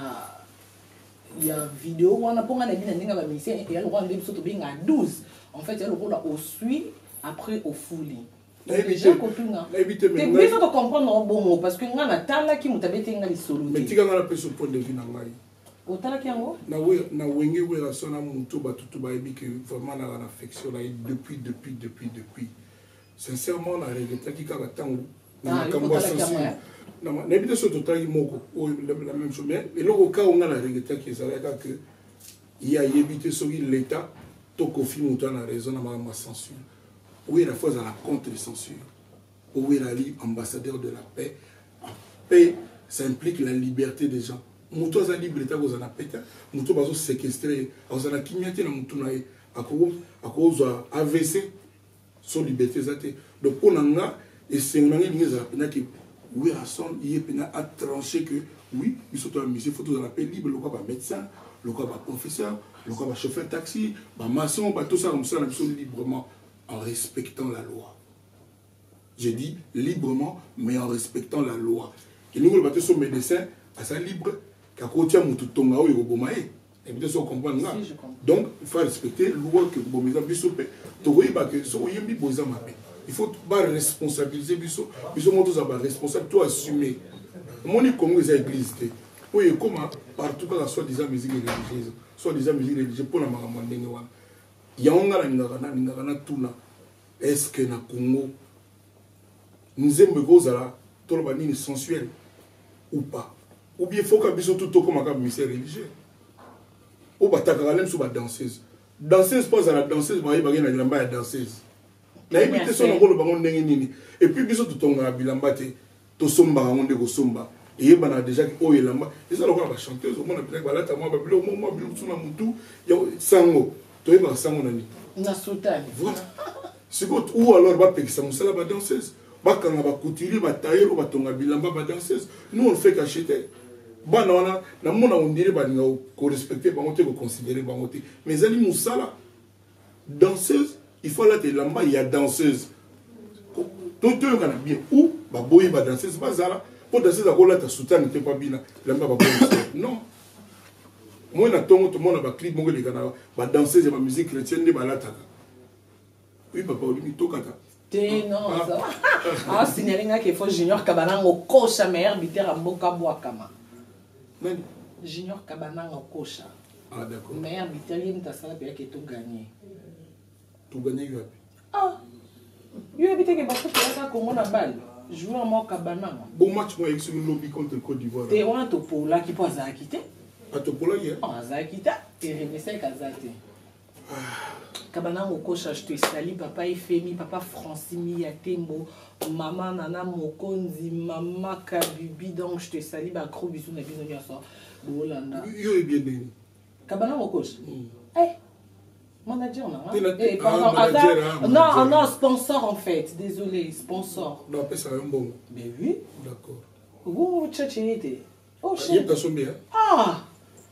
ya vidéo on a pour on a bien ndinga ba musicien et elle rend des surtout bien à douze en fait elle roule au suit après au fouli déjà kotunga te bien ça de comprendre bon parce que nga na tala ki mutabete nga li solo mais tika nga na peso point de vue na ngai otala ki yango na we na wenge we la sona muntu batutu ba ebi que vraiment na la affection là depuis depuis depuis depuis sincèrement na regrette ki kaka tango makambo ya sensible nayebi te so totali moko la même chose mais eloko ka onga na regretaki ezalaka ke ye ayebi te soki l'état to kofi moto ana raison na makambo ya censure oyo la fois azala contre censure oyo ezali ambassadeur de la paix. Paix, ça implique la liberté des gens. Moto aza libre ta kozana peta moto bazo séquestrer ozana kinyate na moto na ye akozwa A V C so liberté zate donc pour nanga et c'est on a une za pena ki oui à son il pena a tranché que oui il faut toi monsieur faut dans la paix libre le quoi ba médecin le quoi ba professeur le quoi ba chauffeur taxi ba maçon ba tout ça comme ça librement en respectant la loi. J'ai dit librement mais en respectant la loi. Et nous le bateau sur médecin à sa libre qu'à côté à mon tout tonga ou yobomae et bien sûr comprendre là donc il faut respecter la loi que bon mes amis soupé to oui ba que so yembi boza mabe il faut pas responsabiliser biso biso moto za ba responsable toi assumer mon ni comme les églises oui comment partout quand soit disant musique religieuse soit disant musique religieuse pour la maman ndenge wana yaonga la ngana ngana tuna est-ce que na Congo nous aimons gozala toloba nini sensuel ou pas ou bien faut que biso tout comme un ministère religieux ou bataka même sur la danseuse danseuse pas à la danseuse ba yeba na bilamba ya danseuse na ibite so ngolo bango ndenge nini et puis biso tout tonga bilamba te to somba ngonde ko somba et yeba na déjà o yelamba et ça lokala ba chanteuse au monde peut-être balata moi ba bilo mo mo bilo tuna mutu ya sango to yeba sango nani na sultan voilà c'est quoi ou alors ba pekisa musala ba danseuse bakanga ba couturier ba tailleur ba tonga bilamba ba danseuse nous on fait qu'acheter bana wana na mona on dirait ba nga ko respecter ba ngote ko considérer ba ngote mais ali musala danseuse il faut là te lamba il y a danseuse tout tout kana bien ou ba boyi ba danseuse ba zala pour danseuse a ko là ta soutane te pas bien lamba ba non moi na tongo tout monde ba clip mongo de kana ba danseuse ba musique chrétienne de ba lataka oui papa olimi tokata te non ça ah signalinga qu'il faut Junior Kabana au coach meilleur buteur à Mboka Boakama nani Junior Kabana au coach ah d'accord meilleur buteur il me ça bien que tout gagné tout gagné yo ah yo habite que beaucoup de Congo na balle jouer en Mboka Kabana bon match moi avec le lobby contre Côte d'Ivoire te on to pour là qui pose à quitter à to pour là hier ah za quitter et remettre Kazate Kabana au coach je te sali papa Ifemi papa Francimi Yatembo maman Nana Mokonzi maman Kabibi donc je te sali ba gros bisous na bino nyoso bolanda yo est bien né Kabana au coach eh manager na eh non non sponsor en fait désolé sponsor non pas ça un bon mais oui d'accord vous tchatchinité oh chef il est bien ah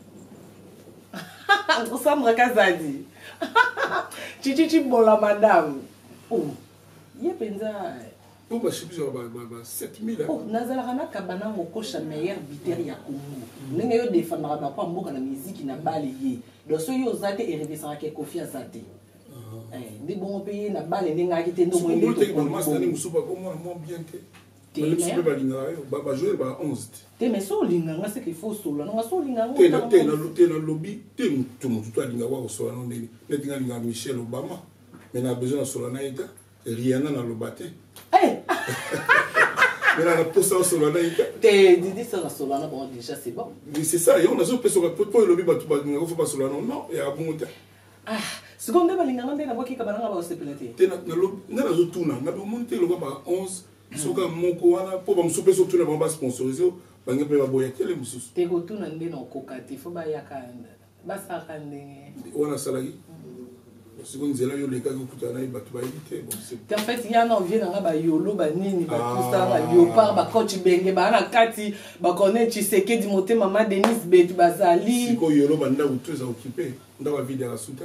Sandra Kazadi Chichi Chibola madame. Oh. Yé penza. Oh bah chipi ba ba sept mille. Oh, nazalana kabana ngoko cha meilleur biteur ya Congo. Ndenge yo défendra ba kwa mboka na musique na bale ye. Do so yo zate e revesera ke Kofi Azate. Eh, ndi bon pays na bale ndinga kite ndo mwende to. Ko master ni musuba ko mo mo bien te. Te musuba ba linga yo ba ba jouer ba onze. Te mais so linga nga c'est qu'il faut solo. Nga so linga ngo. Te na te na te na lobby te tout mutu to linga wa solo no ndeni. Netinga linga Michelle Obama. Mais na besoin solo na ita. Rihanna na lobate. Eh. Mais là, la poste sur la naïka. T'es dit ça la solana, bon, déjà c'est bon. C'est ça, et on a ce peu sur la poste pour le lobby, il ne faut pas sur la non, non, et à bon temps. Ah, seconde, il y a un peu qui cabana va se pénétrer. T'es dans le tout, on a monté le bas onze, soka moko wana, pour me souper sur tout le monde sponsorisé, on a pas boyer télé moussous. T'es retourné dans nos cocates, il faut pas y avoir. Basta kande. On a salarié. Seconde zela yo les cas que tu as eu batu ba éviter bon c'est en fait il y a un envie dans ba yolo ba nini ba tout ça ba léopard ba coach benge ba na kati ba connaître Tshisekedi di moté maman Denise Betu bazali siko yolo banda utu za occupé nda ba vide la souta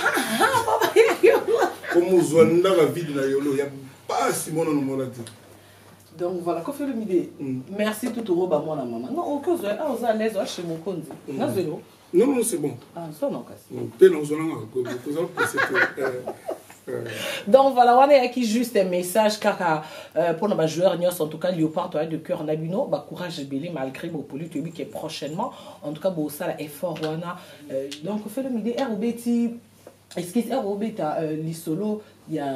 comme zo nda ba vide na yolo ya pas simono no mona dit donc voilà qu'on fait le midi merci tout au roba moi la maman non aucun zo ah aux à l'aise chez mon konzi na zelo. Non, non, c'est bon. Ah, ça non, casse. Donc voilà, on est qui juste un message car euh, pour nos joueurs, en tout cas, Léopard de cœur Nabino, bah courage belé malgré mon politique qui est prochainement. En tout cas, bon ça est fort, wana. Donc on fait le midi R O B T. Est-ce que R O B T l'isolo, il y a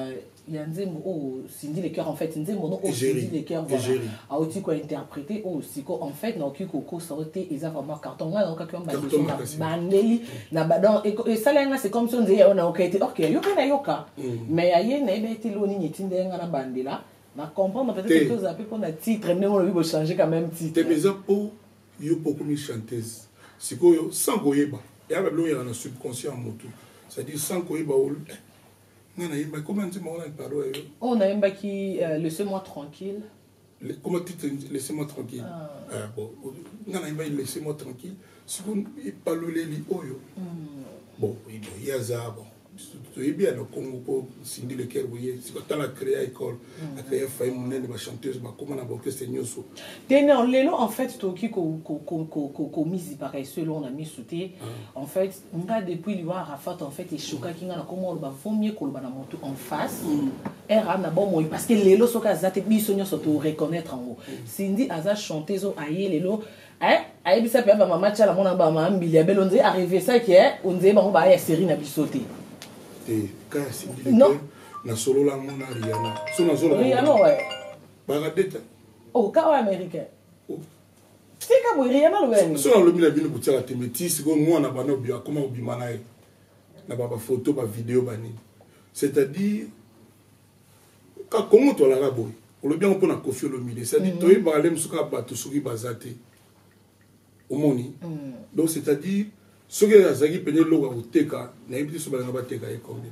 il y a nzembo oh Cindy les cœurs en fait nzembo non oh Cindy les cœurs voilà a aussi quoi interpréter oh siko en fait na ki koko sorté ils a vraiment carton là donc quand ba bandeli na badon et ça là c'est comme si on disait on a OK OK yoka na yoka mais aye na ebeti lo ni tindenga na bandela na comprendre peut-être que ça peut prendre un titre mais on veut changer quand même titre t'es maison pour yo pour comme chanteuse siko sans goyeba et avec lo ya na subconscient moto c'est-à-dire sans goyeba non, non, comment tu m'as parlé? On a un bac qui laissez-moi tranquille. Comment tu te laissez-moi tranquille? Bon, non, non, laissez-moi tranquille. Si vous parlez les oyo. Bon, il y a ça, bon. Tu es bien au Congo pour Cindy le cœur, vous voyez. Si tu as créé l'école, tu as créé une famille, une chanteuse, comment on a beaucoup de nyoso. Ténor, l'élo en fait, tu as mis pareil, selon on a mis sous thé. En fait, on a depuis le Rafat en fait et choqué qui a comment on va mieux qu'on va moto en face. Era na bon parce que l'élo so ka zate bi sonyo so to reconnaître en haut. Cindy a chanté zo aye l'élo. Eh, aye bisa pe ba mama tcha la mona ba mama mbili abel on dit arrivé ça qui est on dit ba on va y série na bisoté. Quand il y a un solo la mona Rihanna. Son solo Rihanna ouais. Baradeta. Oh, quand américain. C'est quand Rihanna le ouais. Son le mila bino boutia la témétis seconde moi na bano bia comment obimana e. Na ba photo ba vidéo bani. C'est-à-dire quand comment toi la raboy. On le bien on peut na Koffi Olomide. C'est-à-dire toi ba alem suka ba to suki bazate. Omoni. Donc c'est-à-dire ce que Azagi peine loga uteka na ibiti so balanga bateka e combien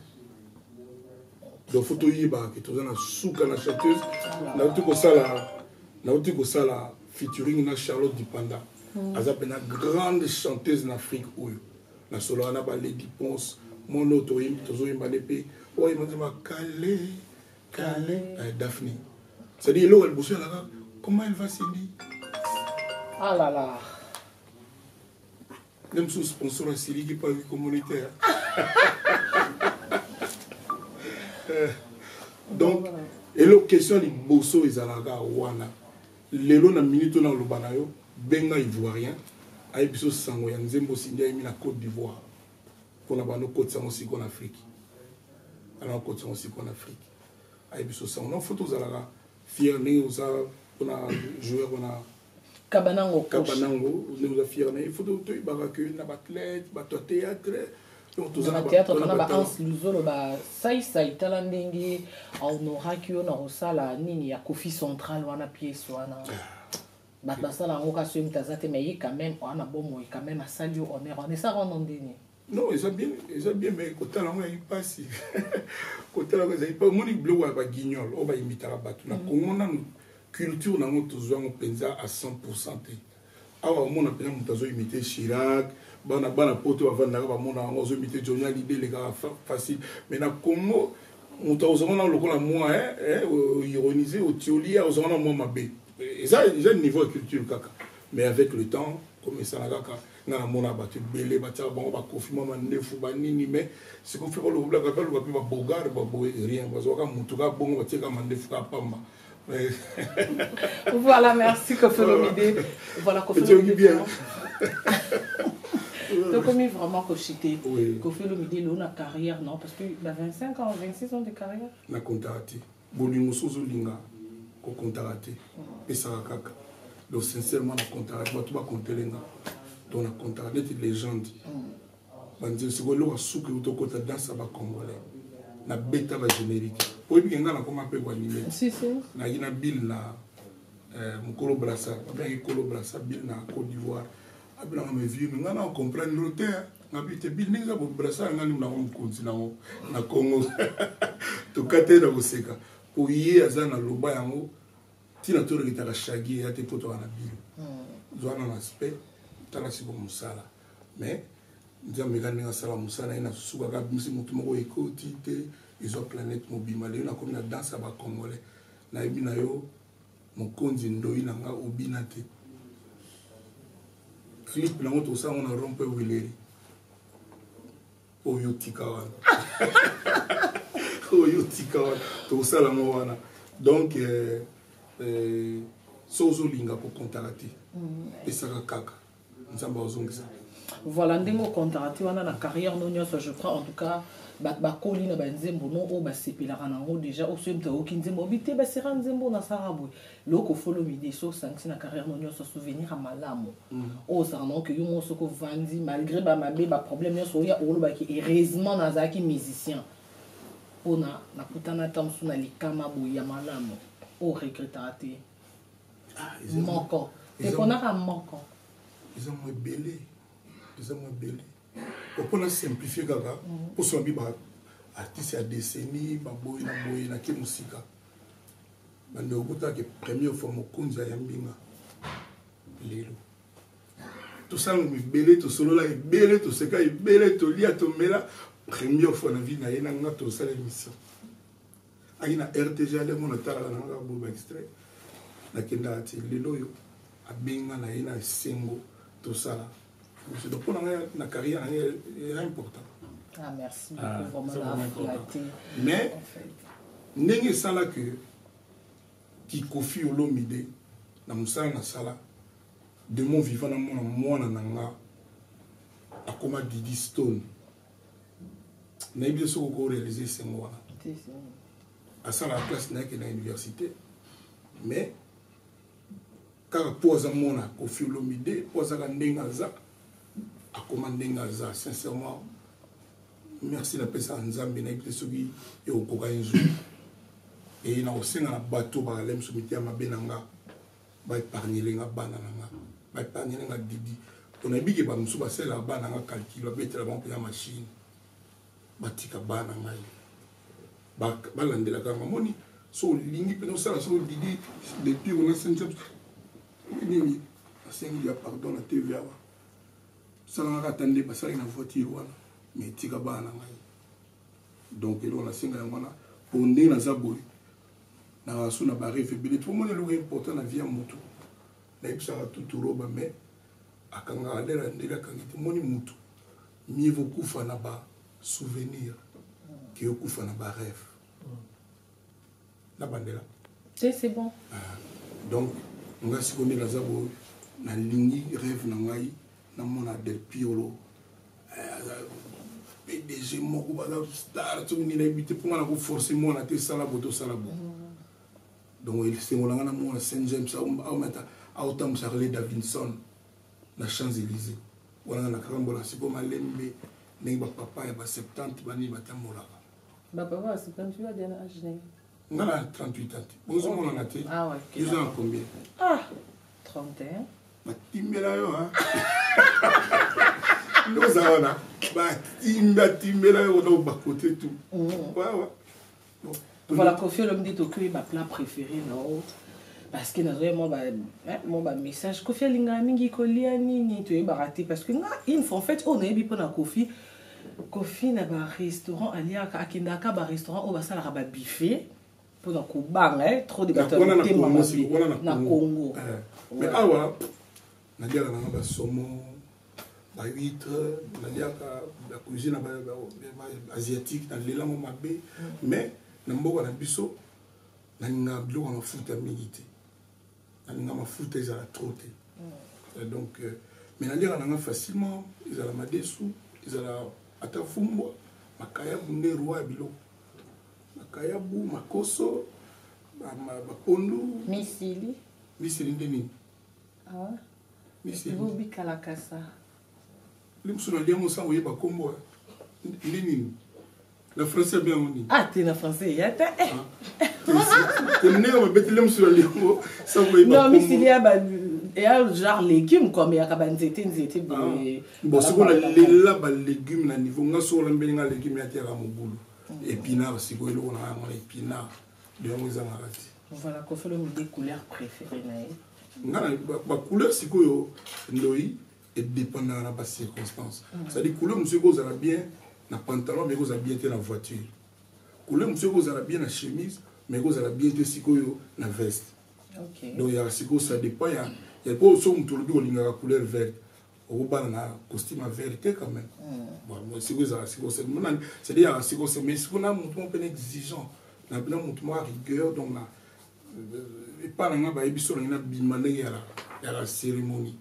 donc photo yiba que toza na suka na chanteuse na uti ko sala na uti ko sala featuring na Charlotte Dipanda aza pena grande chanteuse en Afrique oyo na solo na ba Lady Ponce mon auto yim tozo yimba nepe o yimba ma Calé Calé Daphne c'est dire loga le bosser là comment elle va Cindy ah là là. Même sous sponsor à Syrie qui parle communautaire. Donc, et la question des bosso et zalaga wana. Lelo na minute na lobanayo, benga ivoirien, aïe biso sango ya nzembo sindia emi na Côte d'Ivoire. Pour na bano Côte sango si en Afrique. Alors Côte sango si en Afrique. Aïe biso sango. Non photo zalaga fier né osa on a joueur on a Kabanango. Kabanango, nous avons fier. Il faut que tu aies un athlète, un théâtre. Un théâtre, on a un Hans Luzo, ça y est, talandingi, on aura qui on a aussi la nini, ya Koffi central, on a pièce, on a. Bah, bah, ça, là, on a sur une tazate, mais quand même, on a bon mot, quand même, à saluer, on est, on est ça, on est déni. Non, ils ont bien, ils ont bien, mais quand on a eu pas si. Quand on a eu pas, mon bleu, on va guignol, on va imiter la batte. On a culture dans notre zone penza à cent pour cent. Alors on a pensé mutazo imiter Chirac, bana bana poto avant d'arriver mon a on imiter Johnny Hallyday les gars facile. Mais na Congo mutazo on a le la moi hein ironiser au tioli aux on a moi mabé. Et ça déjà niveau de culture kaka. Mais avec le temps comme ça na kaka na mon a battu belé battu bon ba Koffi mama ndefu ba nini mais c'est qu'on fait le blague appelle va pas bogar ba rien parce que mutuka bongo battu ka mandefu ka pamba. Voilà, merci Koffi Olomide. Voilà, Koffi Olomide. Donc, comme il vraiment cochité, Koffi Olomide, il a une carrière, non? Parce qu'il a vingt-cinq ans, vingt-six ans de carrière. Na kontarati. Bolingo sozolinga, ko kontarati. Et ça kaka. Donc, sincèrement, na kontarati. Tu vas compter les gars. Donc, na kontarati, c'est une légende. Banzé, c'est que l'on a souke ou to kota danse à Congolais. Na beta ba générique. Pour bien nga na comment peut animer. Si si. Na ina bill na euh Mukolo Brassa, bien Mukolo Brassa bill na Côte d'Ivoire. Abila me vieux nga na comprendre l'auteur. Na bité bill ninga bo Brassa nga ni na on continent na Congo. To kate na boseka. Pour yé azana loba yango tina to rekita la shagi ya te poto na bill. Zwana na aspect tala si bo musala. Mais ndia megani nga sala musala ina suka ka bimisi mutu moko ekoti te izo planète mobima le na komi na danse ba congolais na ebina yo mokonzi ndoi na nga obina te clip na moto sa on a rompe wileri oyo tika wana oyo tika wana to sala mo wana donc euh euh sozo linga ko kontakati et ça kaka nzamba ozongisa. Voilà, ndemo contraté wana na carrière no nyonso je crois en tout cas ba koli na banzembo no o ba sepelaka nango déjà o semta o kinzembo bité ba sera nzembo na sarabwe loko follow midi so sanksi na carrière no nyonso souvenir à malamu o ça non que yo mo soko vandi malgré ba mabe ba problème nyonso ya o lo ba ki heureusement na zaki musicien ona na kutana tamsu na likama bo ya malamu o regrettaté moko et qu'on a manquant ils ont belé ils ont belé pour simplifier gaga pour son biba artiste à décennie ba boy na boy na ke musika bande okuta ke première fois mokunza ya mbinga lelo tout ça nous belé to solo la belé to seka belé to lia to mela première fois na vie na yena nga to sala émission aina R T G ale mona tala na nga bo extrait na kenda ati lelo yo abenga na yena sengo tout ça là. Donc pour la carrière est important. Ah merci beaucoup vraiment la fierté. Mais n'est-ce ça là que qui confie au l'omide na musala na sala de mon vivant na mon moi na nga akoma Didi Stone na bien sûr ko réaliser c'est moi. À ça la classe na que na université mais car posa mona confie au l'omide posa ka ndenga za à commander Gaza, sincèrement, merci la personne Nzambe na ipte soki et au cocaïne et na aussi na bateau ba lem soumitia mabenanga ba épargner lenga bana nanga ba épargner lenga Didi on a dit que ba musu ba sela bana nga calcul ba betela ba mpena machine batika bana ngai ba ba landela ka moni so lingi peno sala so Didi depuis on a cinq ni cinq pardon la T V A ça n'a attendé parce qu'il y a une voiture mais tika bana ngai donc il on a singa ngona pour ndé na zaboy na suna ba rêve billet tout le monde est important na vie à mutu na ipsa tout roba mais akanga alera ndela kangiti moni mutu mieux vaut kufa na ba souvenir que kufa na ba rêve na bandela c'est c'est bon donc on va se connaître na zaboy na lingi rêve na ngai na mona del Piolo P D G moko baza star to ni na bité pour na ko forcer mona te sala boto sala bo donc il se ngolanga na mona Saint James au meta autant Charlie Davidson na Champs-Élysées wala na karambola siko malembe nengi ba papa ya ba soixante bani batamola ba papa soixante-huit à dernier âge né ngala trente-huit ans bonjour mon anaté ah ouais ils ont combien ah trente et un batimbela yo hein nous avons batimba timbela yo na ba côté tout ouais ouais voilà Kofi l'homme dit que ma plat préféré non parce que na vraiment ba mon ba message Kofi linga mingi kolia nini tu es baraté parce que une fois en fait on est bi pona Kofi Kofi na ba restaurant alia ka akindaka ba restaurant o ba sala ba buffet pona ko banga trop de bateaux na Congo mais ah voilà na dia na ba somo ba huître na dia ka la cuisine ba asiatique na lelango mabe mais na mboka na biso na nga bilo na futa milité na nga mafuta ils ala troté donc mais na dia na facilement ils ala madesu ils ala atafumbo makaya bunde roi bilo makaya bu makoso ba ba pondu misili misili ndeni ah misili bobi kala kasa limsuna liamo sa oye ba kombo ndeni le français bien on dit ah t'es na français ya ta t'es né on bête limsuna liamo sa oye ba non misili ya ba ya genre légumes quoi mais ya ka ba nzete nzete bon ce qu'on a là ba légumes na niveau nga so la mbelinga légumes ya tera mobulu épinard siko elo na ma épinard de ngoza marati voilà ko fait le des couleurs préférées na ngana ba couleur sikoyo ndoi et dépendant de la circonstance c'est à dire couleur monsieur goza bien na pantalon mais goza bien na voiture couleur monsieur goza bien na chemise mais goza bien sikoyo na veste ok donc il y a siko ça dépend il y a il y a pas aussi un tour de la couleur verte au bas na costume vert quand même bon moi siko ça siko c'est c'est à dire siko c'est mais siko na mon peu exigeant na bien mon rigueur donc na et pas na ba ebiso na bimane ya la ya la cérémonie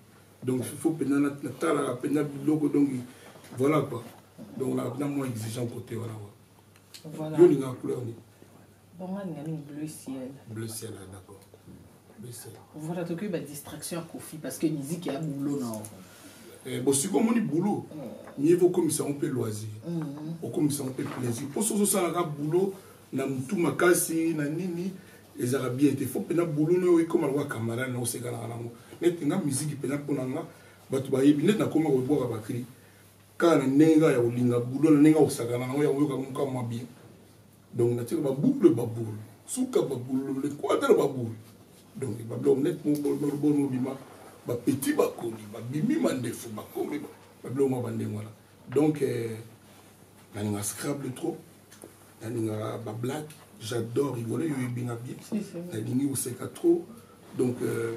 Donc il faut que nous ayons donc voilà quoi. Donc là, on a moins exigeant côté voilà. Voilà. Yo linga couleur ni. Bon, on a une bleu ciel. Bleu ciel, d'accord. Bleu ciel. Voilà, tu as une distraction à Kofi parce que musique est à boulot non. Eh bon, si comme on dit boulot, mieux vaut comme ça on peut loisir. Ou comme ça on peut plaisir. Pour ce ça la boulot, na mutu makasi na nini. Les Arabiens étaient faux, pendant boulot nous comme on camarade nous c'est gana nango. Net nga musique pendant ponanga, batu ba yebi net na koma ko boka bakri. Kana nenga ya ulinga boulot nenga osagana nango ya yoka muka mabia. Donc na tika ba boule ba boule, souka ba boule, le quadre ba boule. Donc ba blom net mo bon bon bima, ba petit ba koni, ba bimi mandefu ba komi ba blom ba ndé voilà. Donc euh na nga scrabble trop, na nga ba blague. J'adore rigoler, je suis bien habillé. La ligne où c'est trop. Donc, euh,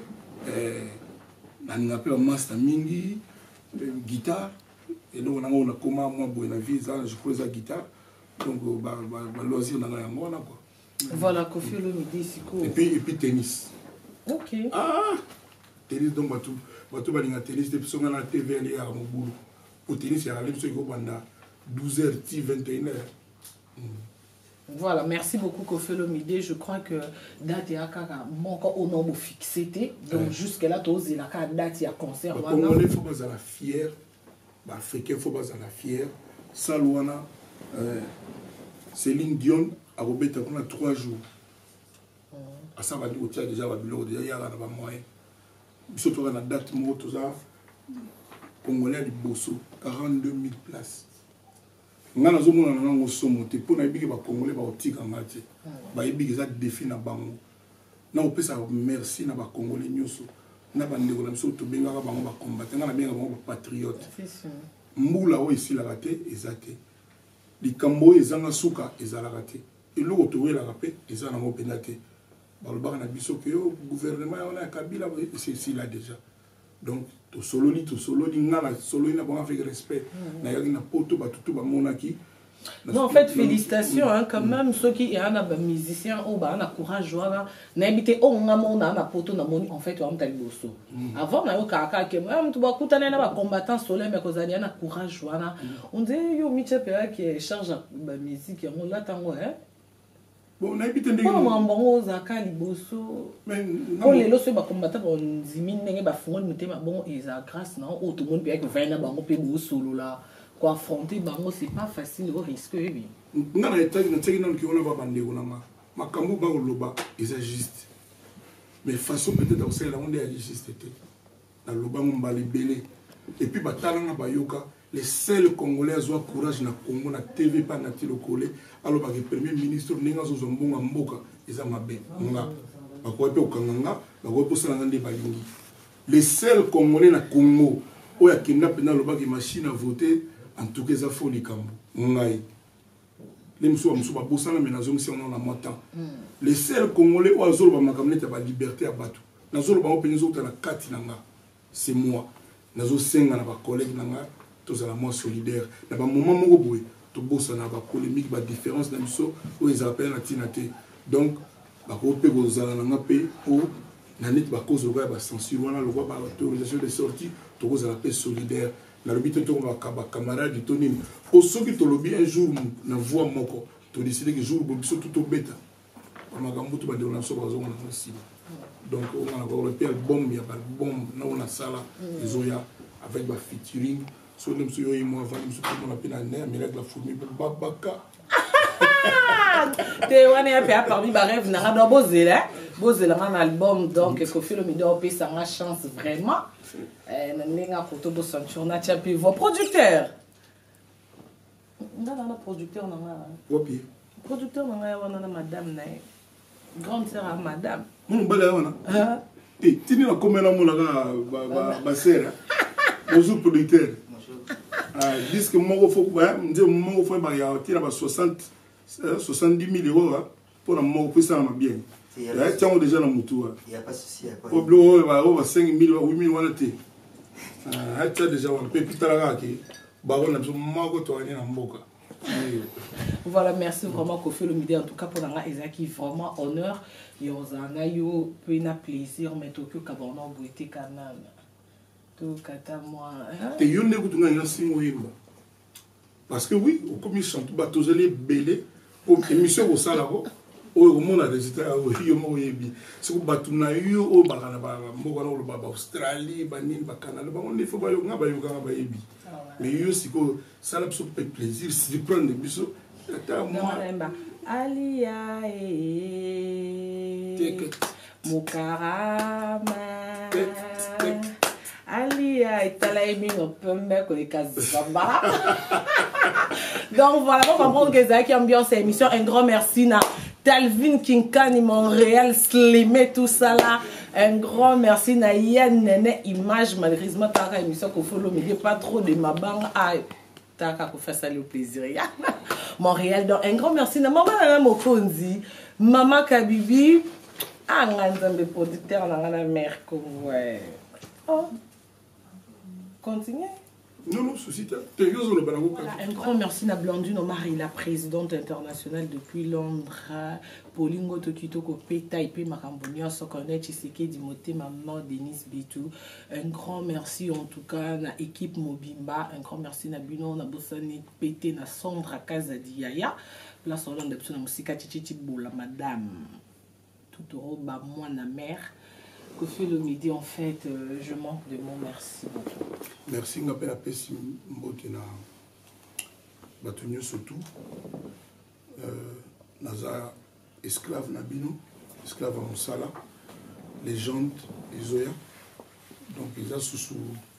on appelle un master mingi, guitare. Et donc, on a comment moi, pour la vie, je joue la guitare. Donc, le loisir dans la moi. Voilà, Kofi Olomide, c'est quoi? Et puis, et puis tennis. Ok. Ah! Tennis, donc, batou, batou, balinga tennis, depuis qu'on a la T V, elle est à mon boulot. Pour tennis, il y a les gens qui ont douze heures, vingt et une heures. Voilà, merci beaucoup Kofi Olomide. Je crois que date ya kaka moko au nombre fixé. Donc jusqu'à là, tu as la date ya concert. Les Congolais, il faut pas être fier. Les Africains, il faut pas être fier. Salouana, Céline Dion, a Robert, on a trois jours. À ça, on va dire que déjà, il y a un moyen. Surtout on a date, tout ça. Congolais, les Bosso, quarante-deux mille places. Nga na zomo na nango somo te pona ibiki ba congolais ba otika ngati ba ibiki za défi na bango na opesa merci na ba congolais nyoso na ba ndeko na biso to benga ba bango ba combattant na benga bango ba patriote c'est sûr mbula o ici la raté ezate likambo ezanga suka ezala raté eloko to wela rapé ezana mo penate ba lobaka na biso ke yo gouvernement ya na Kabila c'est ici là déjà. Donc to sololi to sololi ngala sololi na bon avec respect na yaki na poto ba tutu ba monaki. Non, en fait, félicitations hein, quand même ceux qui y a un musicien ou ba na courage wala na habité o ngamona na poto na moni en fait wa mtali boso. Avant na yo kaka ke même tu ba kutana na ba combattant soleil mais kozali na courage wala. On dit yo Michel Pera qui charge ba musique on la tango hein. Bon, on a habité ndenge. Bon, on a zakali boso. Mais on les lois ba combattant on zimine ndenge ba fongol mutema bon et za grâce non au tout le monde peut que vingt na bango pe boso là. Quoi affronter bango c'est pas facile au risque oui. Nga na état na tseki non ki on va bande on ma. Makambo ba loba c'est juste. Mais façon peut-être aussi là on est juste était. Na loba ngomba libélé. Et puis ba talanga ba yoka les seuls Congolais ont courage na Congo na T V pas na tilo collé alors que le premier ministre n'enga zo zombonga mboka eza mabe nga bakoye pe okanganga bakoye posa na ndé balingi les seuls Congolais na Congo oya kidnap na loba ki machine à voter en tout cas ça faut likambo ngai les muso muso ba bosana mais na zo si on a moins temps les seuls Congolais o azolo ba makamnete ba liberté à batu na zolo ba openzo ta na kati nanga c'est moi na zo senga na ba collègue nanga tous à la moins solidaire. Dans un moment où vous tout beau ça n'a pas polémique, pas différence dans le saut où ils appellent la tinate. Donc, bah vous pouvez vous aller dans un pays où n'année pas cause de la censure, on a le droit l'autorisation de sortie, tout vous appelle solidaire. La lobby te tombe à camarade du Tony. Pour ceux qui te lobby un jour, na voix moko, tu décides que jour vous tout au bêta. On a gagné tout le monde sur la zone aussi. Donc on a encore le pire bombe, il y a pas de bombe, là on a ça là, les oya avec ma featuring. So nem so yo mo avant nem so ko na pena né mais avec la fourmi babaka te wane ya pa parmi ba rêve na do bozela bozela un album donc Kofi Olomide o pe ça ma chance vraiment euh na ninga photo bo ceinture na tia pe vos producteurs ndana na producteur na ma wapi producteur na ma wana na madame na grande sœur à madame mon bala wana ah eh tini na komela mo la ba ba sera bonjour producteur. Ah, disque mon faut mon faut bah il y a soixante soixante-dix mille euros pour la mon pour ça bien. Tiens déjà dans mutua. Il y a pas souci il y a pas. Au bleu on va cinq mille huit mille on a été. Ah tu as déjà on peut plus tala qui bah on a mon ko to na mboka. Voilà, merci vraiment Kofi Olomide en tout cas pour la Ezaki vraiment honneur et on a eu un plaisir mais Tokyo Kabana Boité quand même. tout kata moi te yo ne kutunga nga singo yimba parce que oui au comme chante ba tozeli belé pour émission au sala ko o mona résultat o yo mo yebi c'est ko batuna yo o bakana ba moko na lo ba Australie ba nini ba Canada ba on faut ba yo nga ba yo nga ba yebi mais yo siko ça la fait plaisir si prendre biso kata moi Alia e Mukarama Alia etala emi no pembe ko ekazamba. Donc voilà, on va comprendre que Zaki ambiance émission. Un grand merci na Talvin Kinkani Montréal Slimé tout ça là. Un grand merci na Yann Nene Image malheureusement ta émission qu'on follow mais pas trop de ma bang à ta ko faire ça le plaisir. Montréal donc un grand merci na maman na Mokonzi, maman Kabibi, ah nganzambe producteur na la mère ko ouais. Oh. Continuez. Non, non, souci. Un grand merci à Blandine Omari, la présidente internationale depuis Londres. Paulingo Tokitoko Peta et Makambonia Sokone Chiseke Dimote Maman Denis Bitou. Un grand merci en tout cas à l'équipe Mobimba. Un grand merci à Bino, na Bossani Pété, na Sandra Kazadiaya. Place Hollande de la musique Chichichi Boula, madame. Tout au bas, moi, na mère. Que fait le midi en fait, euh, je manque de mots, merci beaucoup. Merci, je m'appelle Apessi Mbotena Batunyo surtout. Naza esclave Nabino, esclave à Moussala, légende Isoya. Donc ils ont sous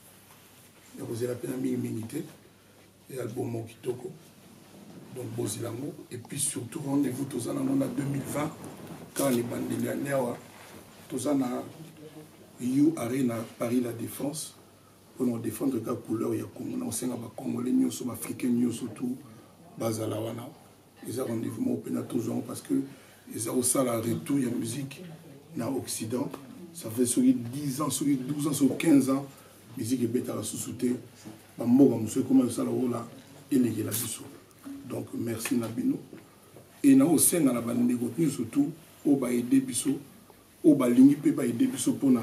il y a la peine à minimité et album Mokitoko. Donc Bozilango. Et puis surtout rendez-vous tous en deux mille vingt quand les bandes tous en You Arena Paris la Défense pour nous défendre la couleur ya Congo na osenga ba Congolais nyonso ba Africains nyonso tout bazala wana ils ont rendez-vous mo pena toujours parce que ils ont ça la retour ya musique na Occident ça fait sur dix ans sur douze ans sur quinze ans musique est bêta sous-souté ba mboga monsieur comment ça la rola elege la biso donc merci Nabino et na osenga na ba négocier surtout au ba aider biso au ba lingi pe ba aider biso pona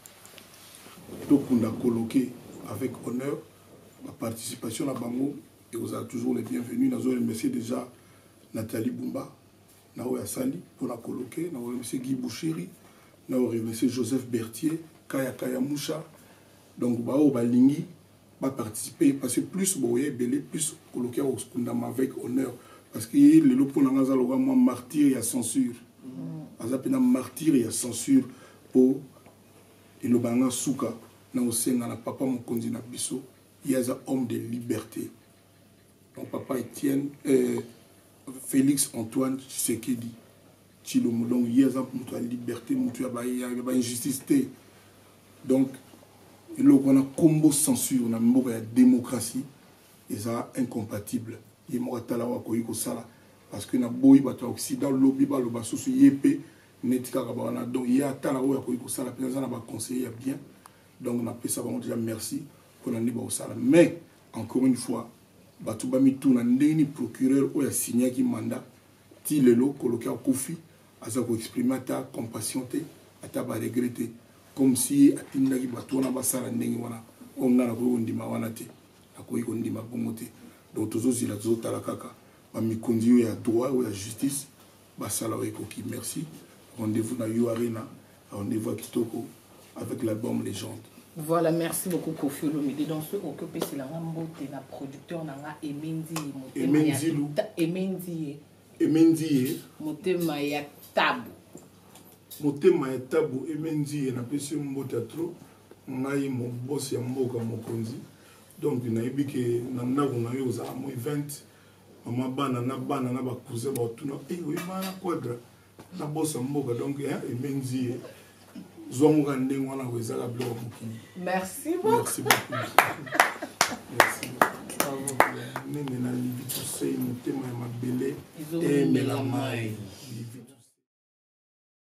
donc on a coloqué avec honneur la participation à Bango et vous avez toujours les bienvenus. Nous avons remercié déjà Nathalie Bumba, nous avons Sali pour la coloquer, nous avons remercié Guy Boucheri, nous avons remercié Joseph Berthier, Kaya Kaya Moucha. Donc Bao Balingi va participer parce que plus Boye Belé, plus coloquer avec honneur. Parce que le lopo n'a pas moi martyr et censure. Azapena martyr et censure pour et le banga souka na osenga na papa Mokonzi na biso il y a un homme de liberté donc papa Étienne euh, Félix Antoine Tshisekedi Chilo Moulong il y a un liberté mutu ba ya ba injustice donc il y a un combo censure na mboka ya démocratie et ça incompatible il mo tala wa ko yiko sala parce que na boyi bato occident lobby ba lo ba susu yepé netika kabana donc il y a tala wa ko yiko sala penza na ba conseiller bien donc on a fait ça déjà merci pour l'année ba sala mais encore une fois bato ba mi tuna ndeni procureur o ya signé qui mandat ti lelo coloquer kofi asa ko exprimer ta compassion te ata ba regretter comme si atinda ki bato na ba sala ndeni wana on na ko ndima wana te akoyi ko ndima bongote donc toujours il a toujours tala kaka ba mi kondio ya droit ou ya justice ba sala ko ki merci rendez-vous na You Arena rendez-vous à Kitoko avec l'album Légende. Voilà, merci beaucoup Kofi Olomide. Dans ce occupé c'est la mbote na producteur na Emendi Emendi Emendi Emendi Motema ya tabu Motema ya tabu Emendi na pesi mbote trop ngai mo boss ya mboka Mokonzi donc na ebike na ndako na yo za mo event mama bana na bana na ba cousin ba tuna eh oui bana quadra na boss ya mboka donc Emendi Merci beaucoup. Merci beaucoup. Merci. Nene na libi tu sei motema ya mabele et melamai.